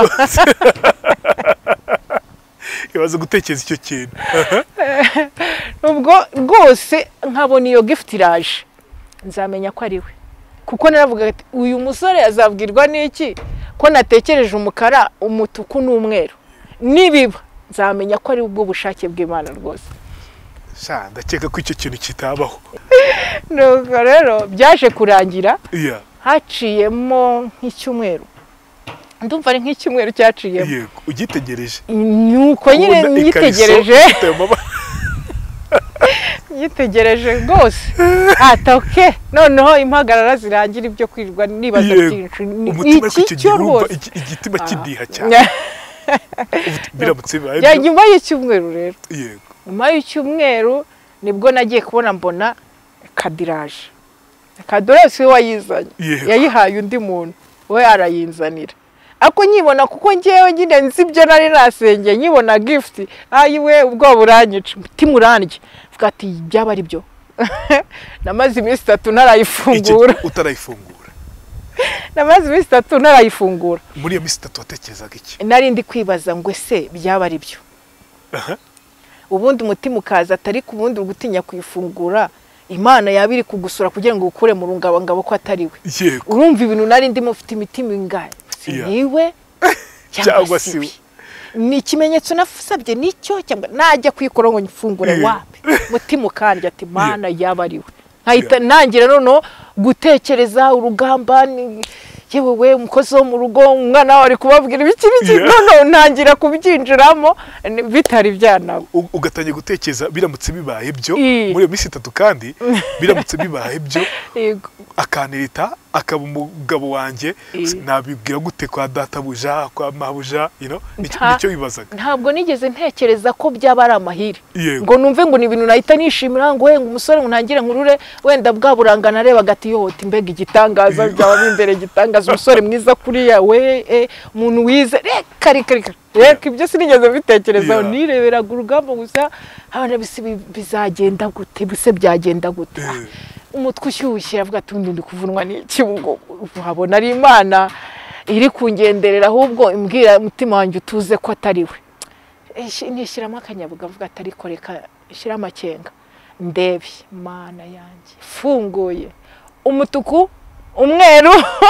yabaze gutekereza icyo kintu ubwo rwose nkabona iyo gift iraje nzamenya ko ari we kuko naravuga ati uyu musore azabwirwa n'iki ko natekereje umukara umutuku n'umweru nibiba nzamenya ko ari ubwo bushake bw'Imana rwose sha ndakeka ko icyo kintu kitabaho nuko rero byaje kurangira yeah haciyemo nk'icyumweru ndumva ari nk'icyumweru cyaciyemo yego ugitegereje nuko nyine nyitegereje nyitegereje rwose atoke noneho impagarara zirangira ibyo kwirwa nibaza byinshi iki cyo rwose igitima kidiha cyane biramutse bibaye ya nyuma y'icyumweru rero yego nyuma y'icyumweru nibwo nagiye kubona mbona kadiraje kadoresi we wayizanye yayihaye undi muntu we arayinzanira ako nyibona kuko ngewe nyine nzi ibyo nari nasengeye nyibona gift ayiwe ubwo buranyica mutima urandye vuga ati byaba ari byo namaze iminsi itatu narayifungura utarayifungura namaze iminsi itatu narayifungura muri iyo minsi itatu watekerezaga iki nari ndi kwibaza ngo ese byaba ari byo aha ubundi umutima ukaza atari ku bundi ugutinya kuyifungura Imana yabiri kugusura kugira ngo ukure mu rungabangabo ko atari we urumva ibintu nari ndimo ufite imitima ingahe niwe cyangwa siwe ni ikimenyetso nafusabye nicyo cyangwa najya kwikora ngo nyifungure wapi mutima ukandya ati Mana yaba ari we nkahita nangira noneho gutekereza urugamba yewe we umukozi wo mu rugo umwana wari kubabwira ibiki biki none ntangira kubyinjiramo bitari byanago ugatangiye gutekereza biramutse bibaye byo muri iyo minsi itatu kandi biramutse bibaye byo akanirita akaba umugabo wanjye nabibwira gute kwa databuja kwa mabuja you know nicyo bibazaga ntabwo nigeze ntekereza ko byaba ari amahire ngo numve ngo ni ibintu nahita nishimira ngo we umusore ntangira nkurure wenda bwa burangana areba gati yote mbega igitangaza byaba imbere gitangaza umusore mwiza kuri yawe umuntu wize reka reka reka ibyo sinigeze bitekerezaho nireberaga urugamba gusa abana bisi bizagenda gute bise byagenda gute umutwe ushyushye avuga ati ndi kuvunwa n'iki ngo wabona ari Imana iri kungenderera ahubwo imbwira umutima wanjye utuze ko atari we nishyiramo akanyabuga avuga ati ariko reka shyira amakenga ndebe Mana yanjye funguye umutuku umweru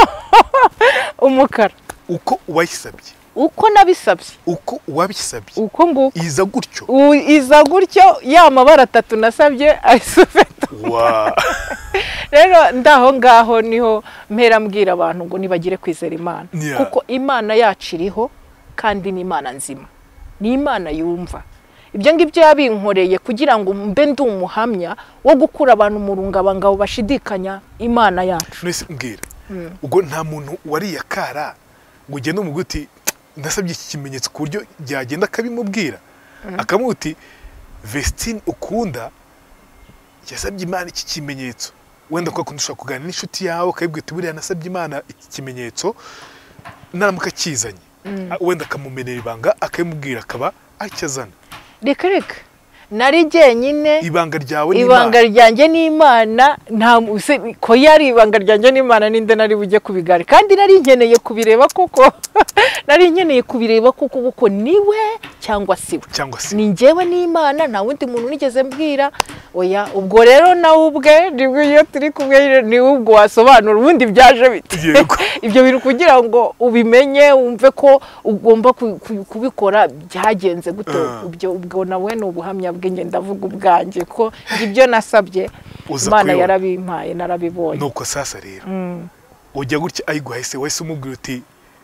umukara uko wayisabye uko nabisabye uko wabisabye uko nguko iza gutyo iza gutyo ya mabara atatu nasabye ayisufeta wow rero ndaho ngaho niho mpera mbwira abantu ngo nibagire kwizera Imana kuko Imana yaciriho kandi ni Imana nzima ni Imana yumva ibyo ngibyo yabinkoreye kugira ngo mbe ndi umuhamya wo gukura abantu mu rungabangabo bashidikanya Imana yacu nese mbwira ubwo nta muntu wari yakara ngo ugende mu guti ndasabye iki kimenyetso ku buryo byagenda akabimubwira akamuti Vestine ukunda yasabye Imana iki kimenyetso wenda kwa kundusha kuganira n'inshuti yawe kayibwita buriya nasabye Imana iki kimenyetso naramuka kizanye wenda akamumenera ibanga akayimubwira akaba acyazana reka reka nari jyenyine ibanga ryawe n'Imana ibanga ryanjye n'Imana nta ko yari ibanga ryanjye n'Imana ninde nari bujye kubigara kandi nari nkeneye kubireba kuko nari nkeneye kubireba kuko kuko niwe cyangwa siwe cyangwa si ni njyewe n'Imana nta wundi muntu nigeze mbwira oya ubwo rero nawe ubwe nibwo iyo turi kumwe ni ubwo wasobanura ubundi byaje bite ibyo bintu kugira ngo ubimenye wumve ko ugomba kubikora byagenze gute ibyo ubwo nawe ni ubuhamya bw'inge ndavuga ubwanjye ko ibyo nasabye Imana yarabimpaye narabibonye nuko sasa rero ujya gutya ayiguhaye se wese umubwira uti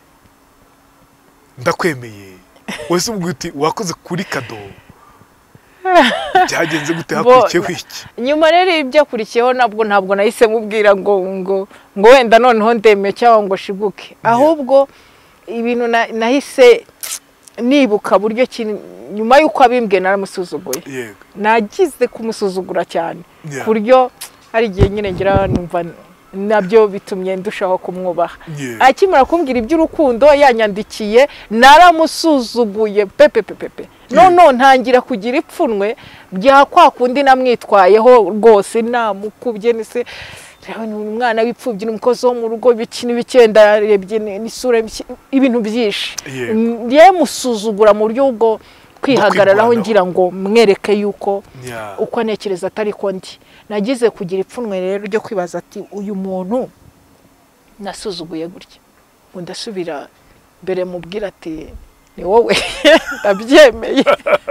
ndakwemeye wese umubwira uti wakoze kuri kado byagenze gute hakurikiyeho iki nyuma rero ibyo akurikiyeho nabwo ntabwo nahise mubwira ngo ngo ngo wenda noneho ndemeye cyangwa ngo shiguke ahubwo ibintu nahise nibuka buryo nyuma yuko abimbwe naramusuzuguye nagize kumusuzugura cyane kuryo hari igihe nyine ngira numva nabyo bitumye ndushaho kumwubaha akimara kumbwira iby'urukundo yanyandikiye naramusuzuguye pepe pepe none ntangira kugira ipfunwe bya kwa kundi namwitwayeho rwose namukubye nise umwana w'ipfubyi n'umukozi wo mu rugo bikini bikenda yarebye n'isura ibintu byinshi ye musuzugura mu buryo bwo kwihagararaho ngira ngo mwereke yuko uko anekereza atari ko ndi nagize kugira ipfunwe rero ryo kwibaza ati uyu muntu nasuzuguye gutya ngo ndasubira mbere mubwira ati ni wowe ndabyemeye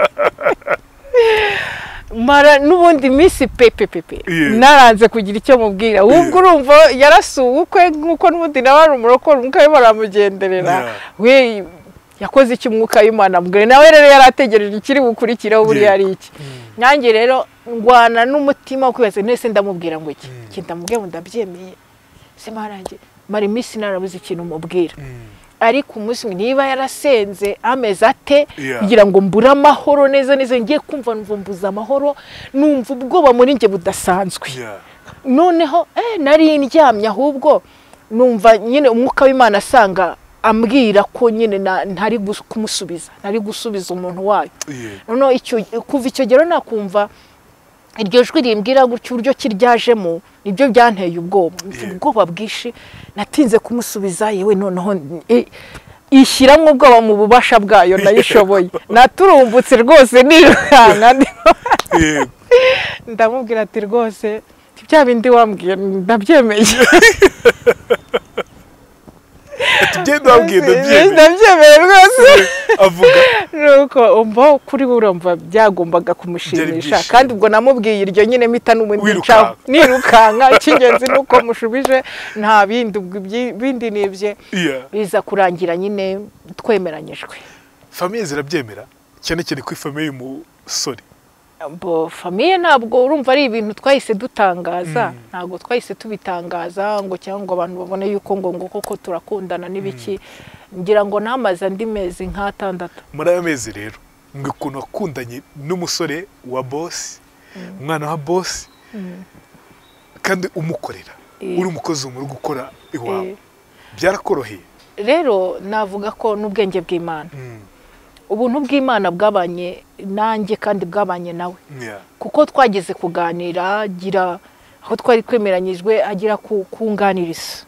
mara nubundi misi pepe pepe naranze kugira icyo mubwira ubwo urumva yarasuwe nkuko nubundi nabari umurokora umwuka baramugenderera we yakoze iki umwuka w'Imana bwe nawe rero yarategereje ikiri bukurikiraho buri yari iki nanjye rero ngwana n'umutima kwibaza nese ndamubwira ngo iki kindamubwiye ngo ndabyemeye se marange mari misi narabuze ikintu mubwira ariko umunsi niba yarasenze ameze ate kugira ngo mbura amahoro neza neza ngiye kumva mvumbuza amahoro numva ubwoba muri nge budasanzwe noneho eh nari ndyamye ahubwo numva nyine umwuka w'Imana asanga ambwira ko nyine ntari kumusubiza ntari gusubiza umuntu wayo noneho icyo kuva icyo gero nakumva iryo jwi rimbwira gutyo uburyo kiryajemo nibyo byanteye ubwoba ubwoba bwishi natinze kumusubiza yewe noneho ishyiramo ubwoba mu bubasha bwayo nayishoboye naturumbutse rwose nirukanga ndamubwira ati rwose bya bindi wambwiye ndabyemeye tugenda wabwiye ndabyemeye rwose avuga nuko umva kuri urumva byagombaga kumushimisha kandi ubwo namubwiye iryo nyine mita n'umundi ncaho nirukanka icy'ingenzi nuko mushubije nta bindi bindi nibye biza kurangira nyine twemeranyijwe famiye zirabyemera cyane cyane ku ifamiye y'umusore bo famiye ntabwo urumva ari ibintu twahise dutangaza ntabwo twahise tubitangaza ngo cyangwa abantu babone yuko ngo ngo koko turakundana n'ibiki ngira ngo namaze andi mezi nk'atandatu muri ayo mezi rero ngo ukuntu wakundanye n'umusore wa Bosi umwana wa Bosi kandi umukorera uri umukozi mu rugo ukora iwawe byarakoroheye rero navuga ko n'ubwenge bw'Imana ubuntu bw'Imana bwabanye nanjye kandi bwabanye nawe kuko twageze kuganira gira aho twari kwemeranyijwe agira kunganiriza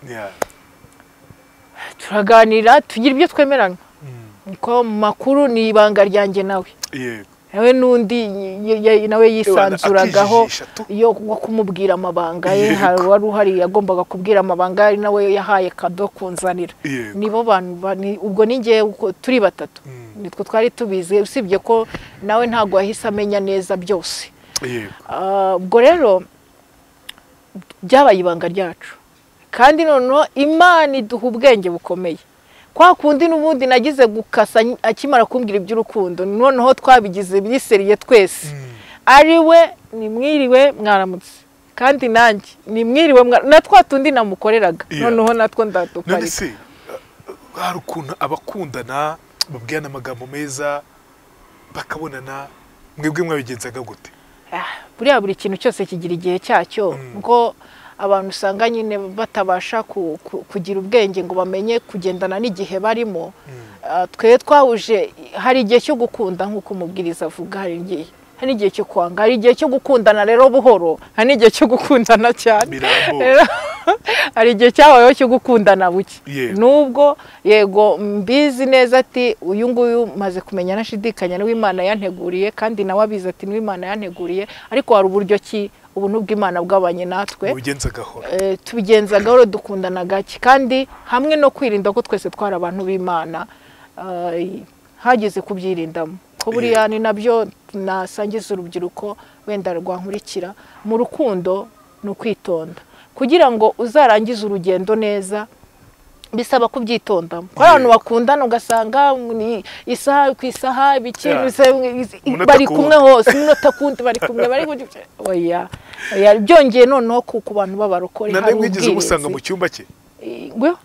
turaganira tugira ibyo twemeranya niko makuru ni ibanga ryanjye nawe nawe nundi nawe yisanzuragaho yo kumubwira amabanga ye wari uhari yagombaga kubwira amabanga ari nawe yahaye kado kunzanira nibo bantu ubwo ningiye turi batatu nitwo twari tubize usibye ko nawe ntago yahise amenya neza byose ubwo rero byabaye ibanga ryacu kandi noneho Imana iduha ubwenge bukomeye kwa kundi n'ubundi nagize gukasa akimara kumbwira iby'urukundo noneho twabigize biseriye twese ari we ni mwiriwe mwaramutse kandi nanjye ni mwiriwe natwa tundi namukoreraga noneho natwo ndaduparika hari ukuntu abakundana babwirana amagambo meza bakabonana mwebwe mwabigenzaga gute buriya buri kintu cyose kigira igihe cyacyo ngo abantu usanga nyine batabasha kugira ubwenge ngo bamenye kugendana n'igihe barimo twe twahuje hari igihe cyo gukunda nk'uko umubwiriza avuga hari igihe hari n'igihe cyo kwanga, hari igihe cyo gukundana rero buhoro, hari n'igihe cyo gukundana cyane, hari igihe cyabayeho cyo gukundana buke. Nubwo yego mbizi neza ati uyu nguyu maze kumenya nashidikanya ni w'Imana yanteguriye, kandi nawe abizi ati ni w'Imana yanteguriye, ariko hari uburyo ki ubuntu bw'Imana bwabanye natwe ubigenza gahoro, eh tubigenza gahoro, dukundana gake, kandi hamwe no kwirinda ko twese twari abantu b'Imana hageze kubyirindamo. Ko buriya ni nabyo nasangiza urubyiruko wenda rwankurikira, mu rukundo no kwitonda, kugira ngo uzarangize urugendo neza bisaba kubyitondamo. Ko abantu bakundana ugasanga ni isaha ku isaha biki bari kumwe hose, umunota kundi bari kumwe, bari oya oya byongeye noneho ku bantu b'abarokore hari ubwiza. Nane usanga mu cyumba cye ngwe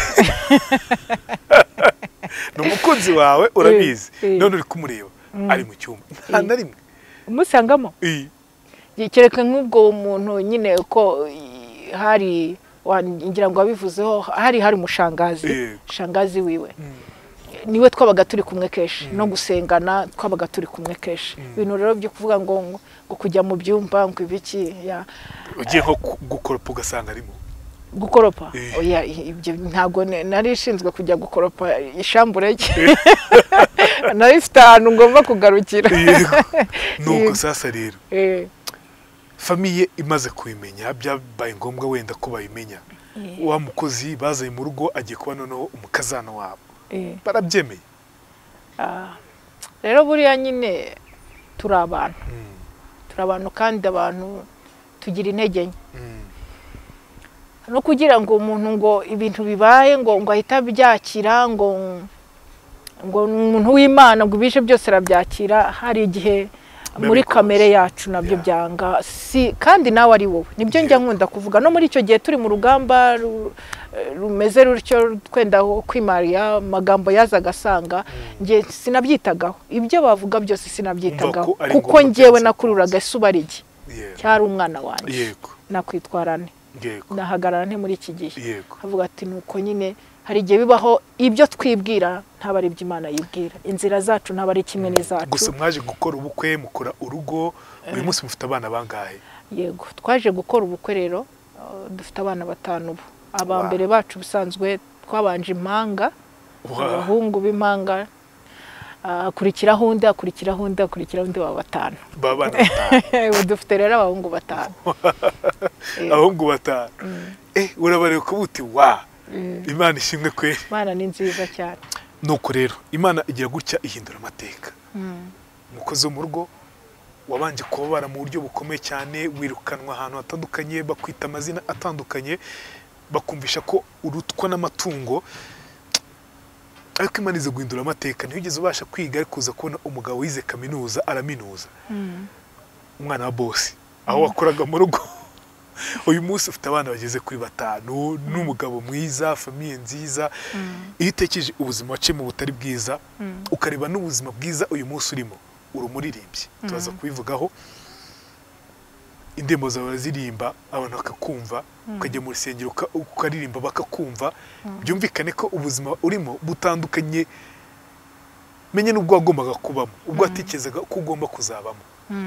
n'umukunzi wawe urabizi, none uri kumureba ari mu cyumba nta na rimwe umusangamo. Kereka nk'ubwo umuntu nyine ko hari ngira ngo abivuzeho, hari hari mushangazi shangazi wiwe niwe twabaga turi kumwe keshi, no gusengana twabaga turi kumwe keshi. Ibintu rero byo kuvuga ngo ngo kujya mu byumba ngo ibiki ya ugiye nko gukoropa ugasanga arimo gukoropa. Oya ibyo ntago nari ishinzwe kujya gukoropa ishambure rye, nari ifite ahantu ngomba kugarukira. Nuko sasa rero famiye imaze kubimenya, byabaye ngombwa wenda ko bayimenya, wa mukozi bazaye mu rugo agiye kuba noneho umukazana wabo, barabyemeye. Rero buriya nyine turi abantu, turi abantu kandi abantu tugira intege nke, no kugira ngo umuntu ngo ibintu bibaye ngo ngo ahita byakira ngo ngo umuntu w'Imana ngo ibije byose arabyakira, hari igihe muri kamere yacu nabyo byanga si, kandi nawe ari wowe. Nibyo njya nkunda kuvuga, no muri icyo gihe turi mu rugamba rumeze rutyo twenda kwimariya, magambo yaza gasanga nge sinabyitagaho, ibyo bavuga byose sinabyitagaho, kuko ngewe nakururaga subarigi cyari umwana wanjye, nakwitwarane nahagarara nte muri iki gihe. Avuga ati nuko nyine hari igihe bibaho ibyo twibwira ntaba ari iby'Imana yibwira, inzira zacu ntaba ari kimwe n'izacu. Gusa mwaje gukora ubukwe, mukora urugo, uyu munsi mufite abana bangahe? Yego twaje gukora ubukwe rero dufite abana batanu. Aba mbere bacu busanzwe twabanje impanga, abahungu b'impanga, akurikiraho undi akurikiraho undi akurikiraho undi wa batanu. Baba batanu. Dufite rero abahungu batanu. Abahungu batanu. Eh urabareba ko buti wa Imana ishimwe kweri. Imana ni nziza cyane. Nuko rero Imana igira gutya ihindura amateka. Umukozi wo mu rugo wabanje kubabara mu buryo bukomeye cyane, wirukanwa ahantu hatandukanye, bakwita amazina atandukanye, bakumvisha ko urutwa n'amatungo, ariko Imana ize guhindura amateka. Ntiyigeze ubasha kwiga ariko kuza kubona umugabo wize kaminuza araminuza, umwana wa Bosi aho wakoraga mu rugo. Uyu munsi ufite abana bageze kuri batanu n'umugabo mwiza, famiye nziza. Iyo utekereje ubuzima wace mu butari bwiza, ukareba n'ubuzima bwiza uyu munsi urimo, urumuririmbye tubaza kubivugaho. Indembo zawe zirimba abantu bakakumva, ukajya mu rusengero ukaririmba bakakumva, byumvikane ko ubuzima urimo butandukanye menye n'ubwo wagombaga kubamo, ubwo watekerezaga ko ugomba kuzabamo.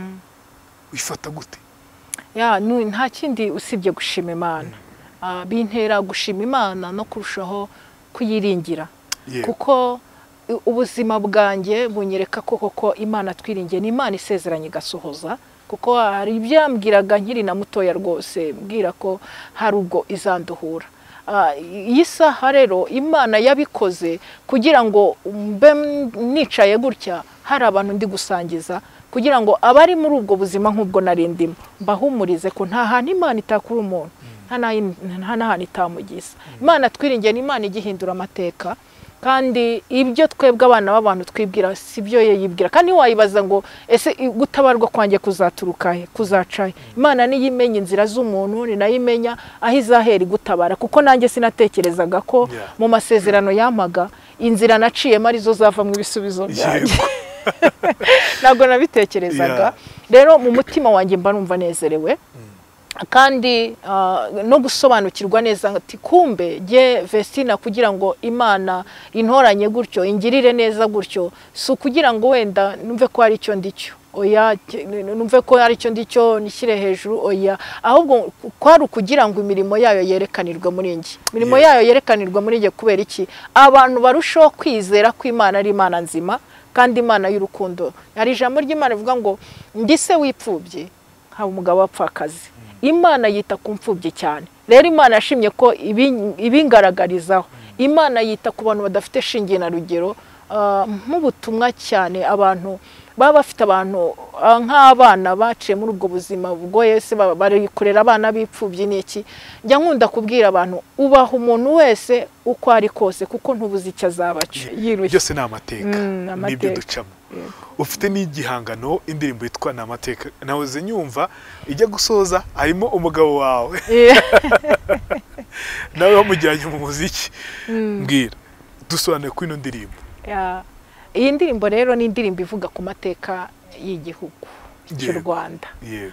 Wifata gute? Ya nta kindi usibye gushima Imana. Bintera gushima Imana no kurushaho kuyiringira, kuko ubuzima bwanjye bunyereka ko koko Imana twiringiye ni Imana isezeranye igasohoza, kuko hari ibyambwiraga nkiri na mutoya rwose, mbwira ko hari ubwo izanduhura. Iyi saha rero Imana yabikoze kugira ngo mbe nicaye gutya hari abantu ndi gusangiza, kugira ngo abari muri ubwo buzima nk'ubwo narindimo mbahumurize ko nta hantu Imana itakura umuntu, nta n'ahantu itamugiza. Imana twiringiye ni Imana igihindura amateka, kandi ibyo twebwe abana b'abantu twibwira sibyo ye yibwira. Kandi wayibaza ngo ese gutabarwa kwanjye kuzaturuka he, kuzacaye? Imana niyo imenya inzira z'umuntu, ni nayo imenya aho izahera gutabara, kuko nanjye sinatekerezaga ko mu masezerano yamaga inzira naciyemo arizo zavamwe ibisubizo byanjye. Ntabwo nabitekerezaga. Rero mu mutima wanjye mba numva nezerewe, kandi no gusobanukirwa neza ati kumbe je Vestina kugira ngo Imana intoranye gutyo ingirire neza gutyo, so kugira ngo wenda numve ko ari cyo ndicyo, oya numve ko ari cyo ndicyo nishyire hejuru oya ahubwo kwari kugira ngo imirimo yayo yerekanirwe muri ngi imirimo yayo yerekanirwe muri nge kubera iki abantu barushaho kwizera ko Imana ari Imana nzima kandi Imana y'urukundo hari ijambo ry'Imana rivuga ngo ndise wipfubye haba umugabo wapfakazi Imana yita ku mfubye cyane rero Imana yashimye ko ibingaragarizaho Imana yita ku bantu badafite shingiye na rugero nk'ubutumwa cyane abantu baba bafite abantu nk'abana baciye muri ubwo buzima ubwo Yesu bari kurera abana bipfubye n'iki njya nkunda kubwira abantu ubaha umuntu wese uko ari kose kuko ntubuzi icyo azabaca yirushye byose ni amateka nibyo ducamo ufite n'igihangano indirimbo yitwa na amateka nahoze nyumva ijya gusoza harimo umugabo wawe nawe wamujyanye mu muziki mbwira dusobanure ku ino ndirimbo iyi ndirimbo rero ni indirimbo ivuga ku mateka y'igihugu cy'u Rwanda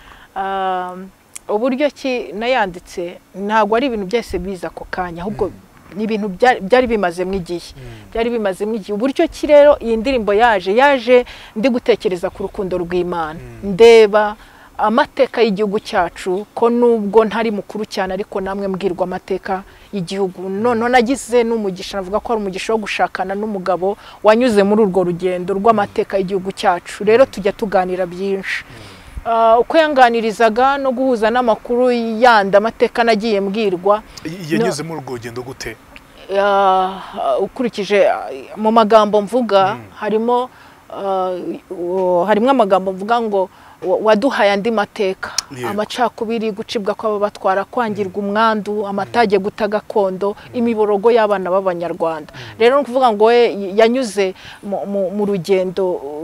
uburyo ki nayanditse ntabwo ari ibintu byose biza ako kanya ahubwo ni ibintu byari bimazemo igihe byari bimazemo igihe uburyo ki rero iyi ndirimbo yaje yaje ndi gutekereza ku rukundo rw'Imana ndeba amateka y'igihugu cyacu ko nubwo ntari mukuru cyane ariko namwe mbwirwa amateka y'igihugu none nagize n'umugisha navuga ko ari umugisha wo gushakana n'umugabo wanyuze muri urwo rugendo rw'amateka y'igihugu cyacu rero tujya tuganira byinshi uko yanganirizaga no guhuza n'amakuru yandi amateka nagiye mbwirwa yanyuze muri urwo rugendo gute ukurikije mu magambo mvuga harimo harimo amagambo mvuga ngo waduhaye andi mateka amacakubiri gucibwa kw'aba batwara kwangirwa umwandu amatage guta gakondo imiborogo y'abana b'abanyarwanda rero kuvuga ngo yanyuze mu rugendo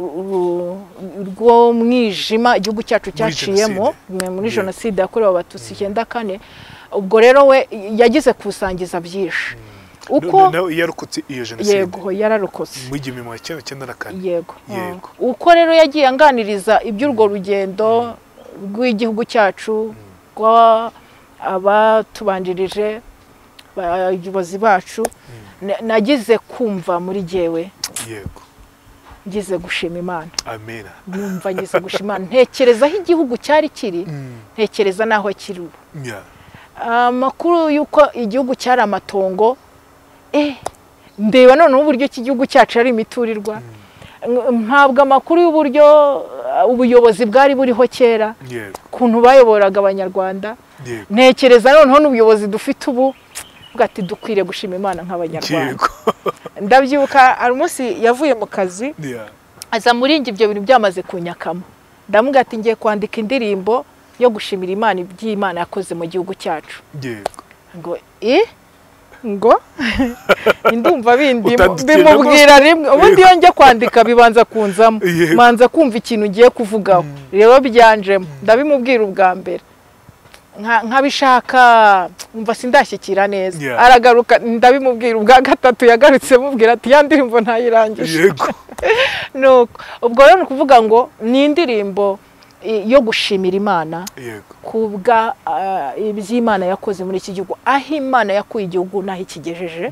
rwo mwijima igihugu cyacu cyaciyemo muri jenoside yakorewe abatutsi icyenda kane ubwo rero we yagize kusangiza byinshi uko yarokotse iyo jenoside yego yararokotse mu gihumbi kimwe magana cyenda na kane yego yego uko rero yagiye anganiriza iby'urwo rugendo rw'igihugu cyacu kwa abatubanjirije abayobozi bacu nagize kumva muri jewe yego ngize gushima Imana amen numva ngize gushima ntekereza aho igihugu cyari kiri ntekereza naho kiri amakuru yuko igihugu cyari amatongo eh ndeba none uburyo cy'igihugu cyacu ari imiturirwa ntabwo amakuru y'uburyo ubuyobozi bwari buriho kera kuntu bayoboraga abanyarwanda ntekereza noneho n'ubuyobozi dufite ubu bwati dukwiriye gushima Imana nk'abanyarwanda ndabyibuka ari umunsi yavuye mu kazi aza muri ngi ibyo bintu byamaze kunyakamo ndamuga ati ngiye kwandika indirimbo yo gushimira Imana iby'Imana yakoze mu gihugu cyacu ngo eh ngo indumva bindi bimubwira rimwe ubundi yo njya kwandika bibanza kunzamo manza kumva ikintu ngiye kuvugaho rero byanjemo ndabimubwira ubwa mbere nkabishaka umva sindashyikira neza aragaruka ndabimubwira ubwa gatatu yagarutse mubwira ati ya ndirimbo ntayirangije yego nuko ubwo rero kuvuga ngo ni indirimbo yo gushimira Imana kubwa iby'Imana yakoze muri iki gihugu aho Imana yakuye igihugu naho ikigejeje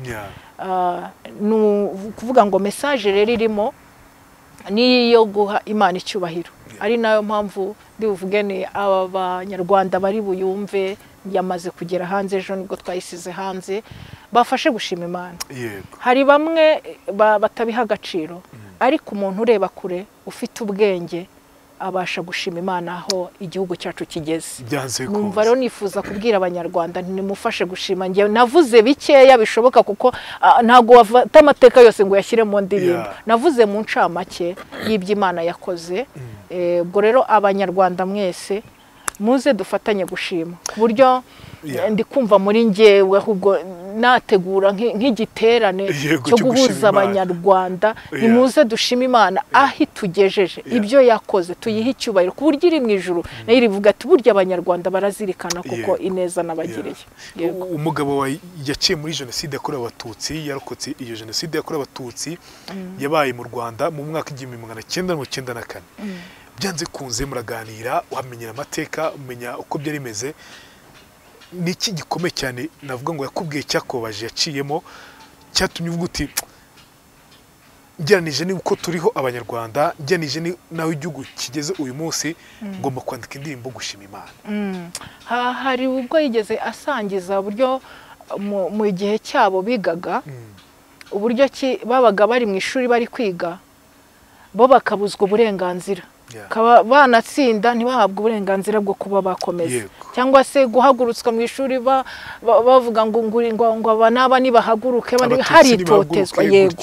no kuvuga ngo message rero irimo ni yo guha Imana icyubahiro ari nayo mpamvu ndivuge ni aba banyarwanda bari buyumve yamaze kugera hanze ejo nibwo twayisize hanze bafashe gushima Imana hari bamwe batabiha agaciro ariko umuntu ureba kure ufite ubwenge abasha gushima Imana aho igihugu cyacu kigeze numva rero nifuza kubwira abanyarwanda nimufashe gushima ngiye navuze bikeya bishoboka kuko ntago wafata amateka yose ngo yashyire mu ndirimbo navuze mu ncamake y'iby'Imana yakoze ubwo rero abanyarwanda mwese muze dufatanye gushima ku buryo ndi kumva muri ngewe ahubwo nategura nk'igiterane cyo guhuza abanyarwanda nimuze dushima Imana aho itugejeje ibyo yakoze tuyihe icyubahiro ku buryo iri mu ijuru nayo irivuga ati burya abanyarwanda barazirikana kuko ineza nabagiriye umugabo yaciye muri jenoside yakorewe abatutsi yarokotse iyo jenoside yakorewe abatutsi yabaye mu Rwanda mu mwaka w'igihumbi magana cyenda mirongo icyenda na kane byanze kunze muraganira wamenyera amateka umenya uko byari bimeze niki gikomeye cyane navuga ngo yakubwiye cyakobaje yaciyemo cyatumye uvuga uti ngeranije ni uko turiho abanyarwanda ngeranije ni naho igihugu kigeze uyu munsi ngomba kwandika indirimbo gushima Imana. Hari ubwo yigeze asangiza uburyo mu gihe cyabo bigaga uburyo ki babaga bari mu ishuri bari kwiga bo bakabuzwa uburenganzira kaba banatsinda ntibahabwe uburenganzira bwo kuba bakomeza cyangwa se guhagurutswa mu ishuri bavuga ngo ngo aba naba nibahaguruke hari itotezwa yego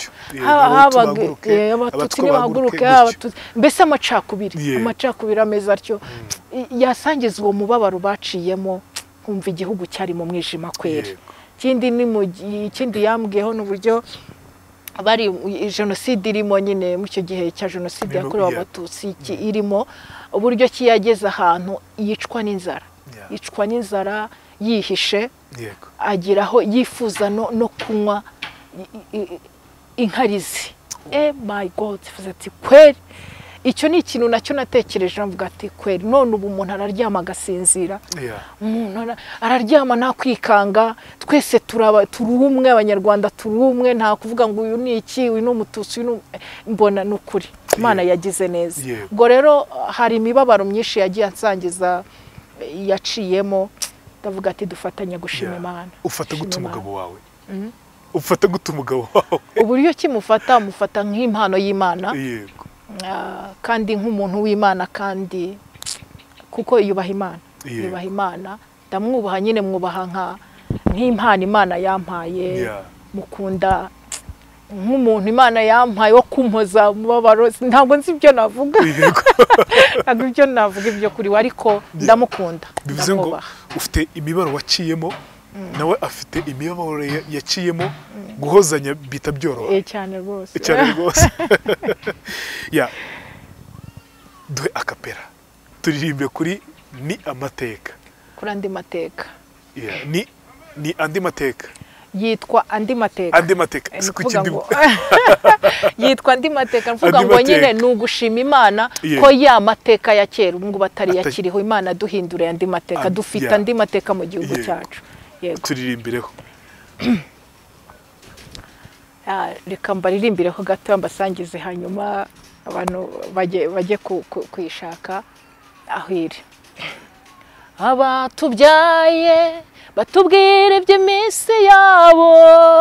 abatutsi nibahaguruke mbese amacakubiri amacakubiri ameza atyo yasangiza uwo mubabaro baciyemo kumva igihugu cyari mu mwijima kwera. Ikindi ni mu ikindi yambwiyeho n'uburyo bari jenoside irimo nyine mu cyo gihe cya jenoside yakorewe abatutsi irimo uburyo kiyageza ahantu yicwa n'inzara yicwa n'inzara yihishe agiraho yifuza no kunywa inkarizi. Eh my god, ati kweri icyo ni ikintu nacyo natekereje mvuga ati kweri none ubu umuntu araryama agasinzira umuntu araryama nta kwikanga twese turaba turumwe abanyarwanda turumwe nta kuvuga ngo uyu ni iki uyu ni umututsi uyu mbona n'ukuri Imana yagize neza. Ubwo rero hari imibabaro myinshi yagiye ansangiza yaciyemo ndavuga ati dufatanya gushima Imana. Ufata gute umugabo wawe? Ufata gute umugabo wawe? Uburyo kimufata mufata nk'impano y'Imana. Yego. Kandi nk'umuntu w'Imana kandi kuko yubaha Imana yubaha Imana ndamwubaha nyine mwubaha nka nk'impano Imana yampaye mukunda nk'umuntu Imana yampaye wo kumpoza mubabaro ntabwo nzi ibyo navuga ntabwo ibyo navuga ibyo kuri we ariko ndamukunda. Bivuze ngo ufite imibabaro waciyemo nawe afite imibabaro yaciyemo guhozanya bita byoroha. Eh cyane rwose cyane rwose. Ya duhe akapera turirimbe kuri ni amateka kuri andi mateka. Yeah, ni ni andi mateka yitwa andi mateka andi mateka yitwa andi mateka mvuga ngo nyine nugushima Imana ko ya mateka ya kera ubwo batari yakiriho Imana duhindura andi mateka dufite andi mateka mu gihugu cyacu. Yego turirimbireho. Ah reka mbaririmbireho gato mbasangize hanyuma abantu baje baje kwishaka ahiri. Abatubyaye batubwire iby'iminsi yabo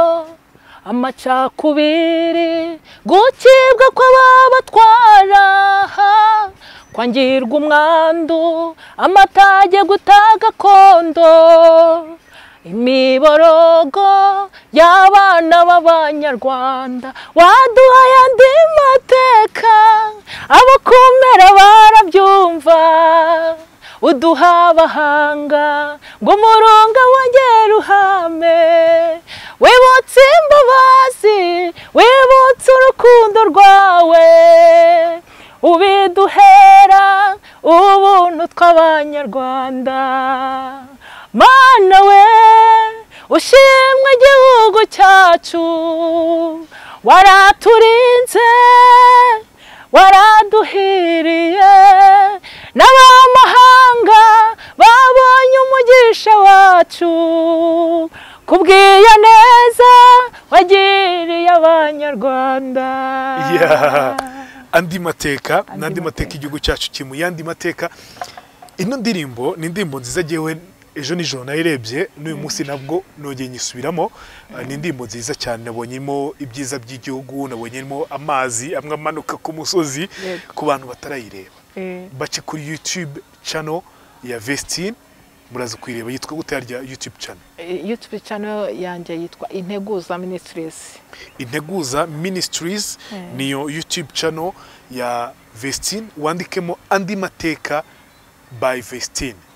amacakubiri gukibwa kw'ababatwara kwangirwa umwandu amatage gutaga kondo imiborogo y'abana b'abanyarwanda waduhaye andi mateka abakomera barabyumva uduha abahanga ngo umurunga wongere uhame wibutse imbabazi wibutse urukundo rwawe ubiduhera ubuntu tw'abanyarwanda. Mana we ushimwe igihugu cyacu waraturinze waraduhiriye n'abamahanga babonye umugisha wacu kubwiye neza wagiriye abanyarwanda. Andi mateka nandi mateka igihugu cyacu kimu yandi mateka. Ino ndirimbo ni indirimbo nziza jewe ejo nijoro nayirebye n'uyu munsi nabwo nogeye nyisubiramo. Ni indirimbo nziza cyane nabonyemo ibyiza by'igihugu nabonyemo amazi amwe amanuka ku musozi ku bantu batarayireba bace kuri YouTube channel ya Vestine muraza kwireba yitwa gute yarya YouTube channel. YouTube channel yanjye yitwa Integuza Ministries. Integuza Ministries niyo YouTube channel ya Vestine wandikemo andi mateka by Vestine.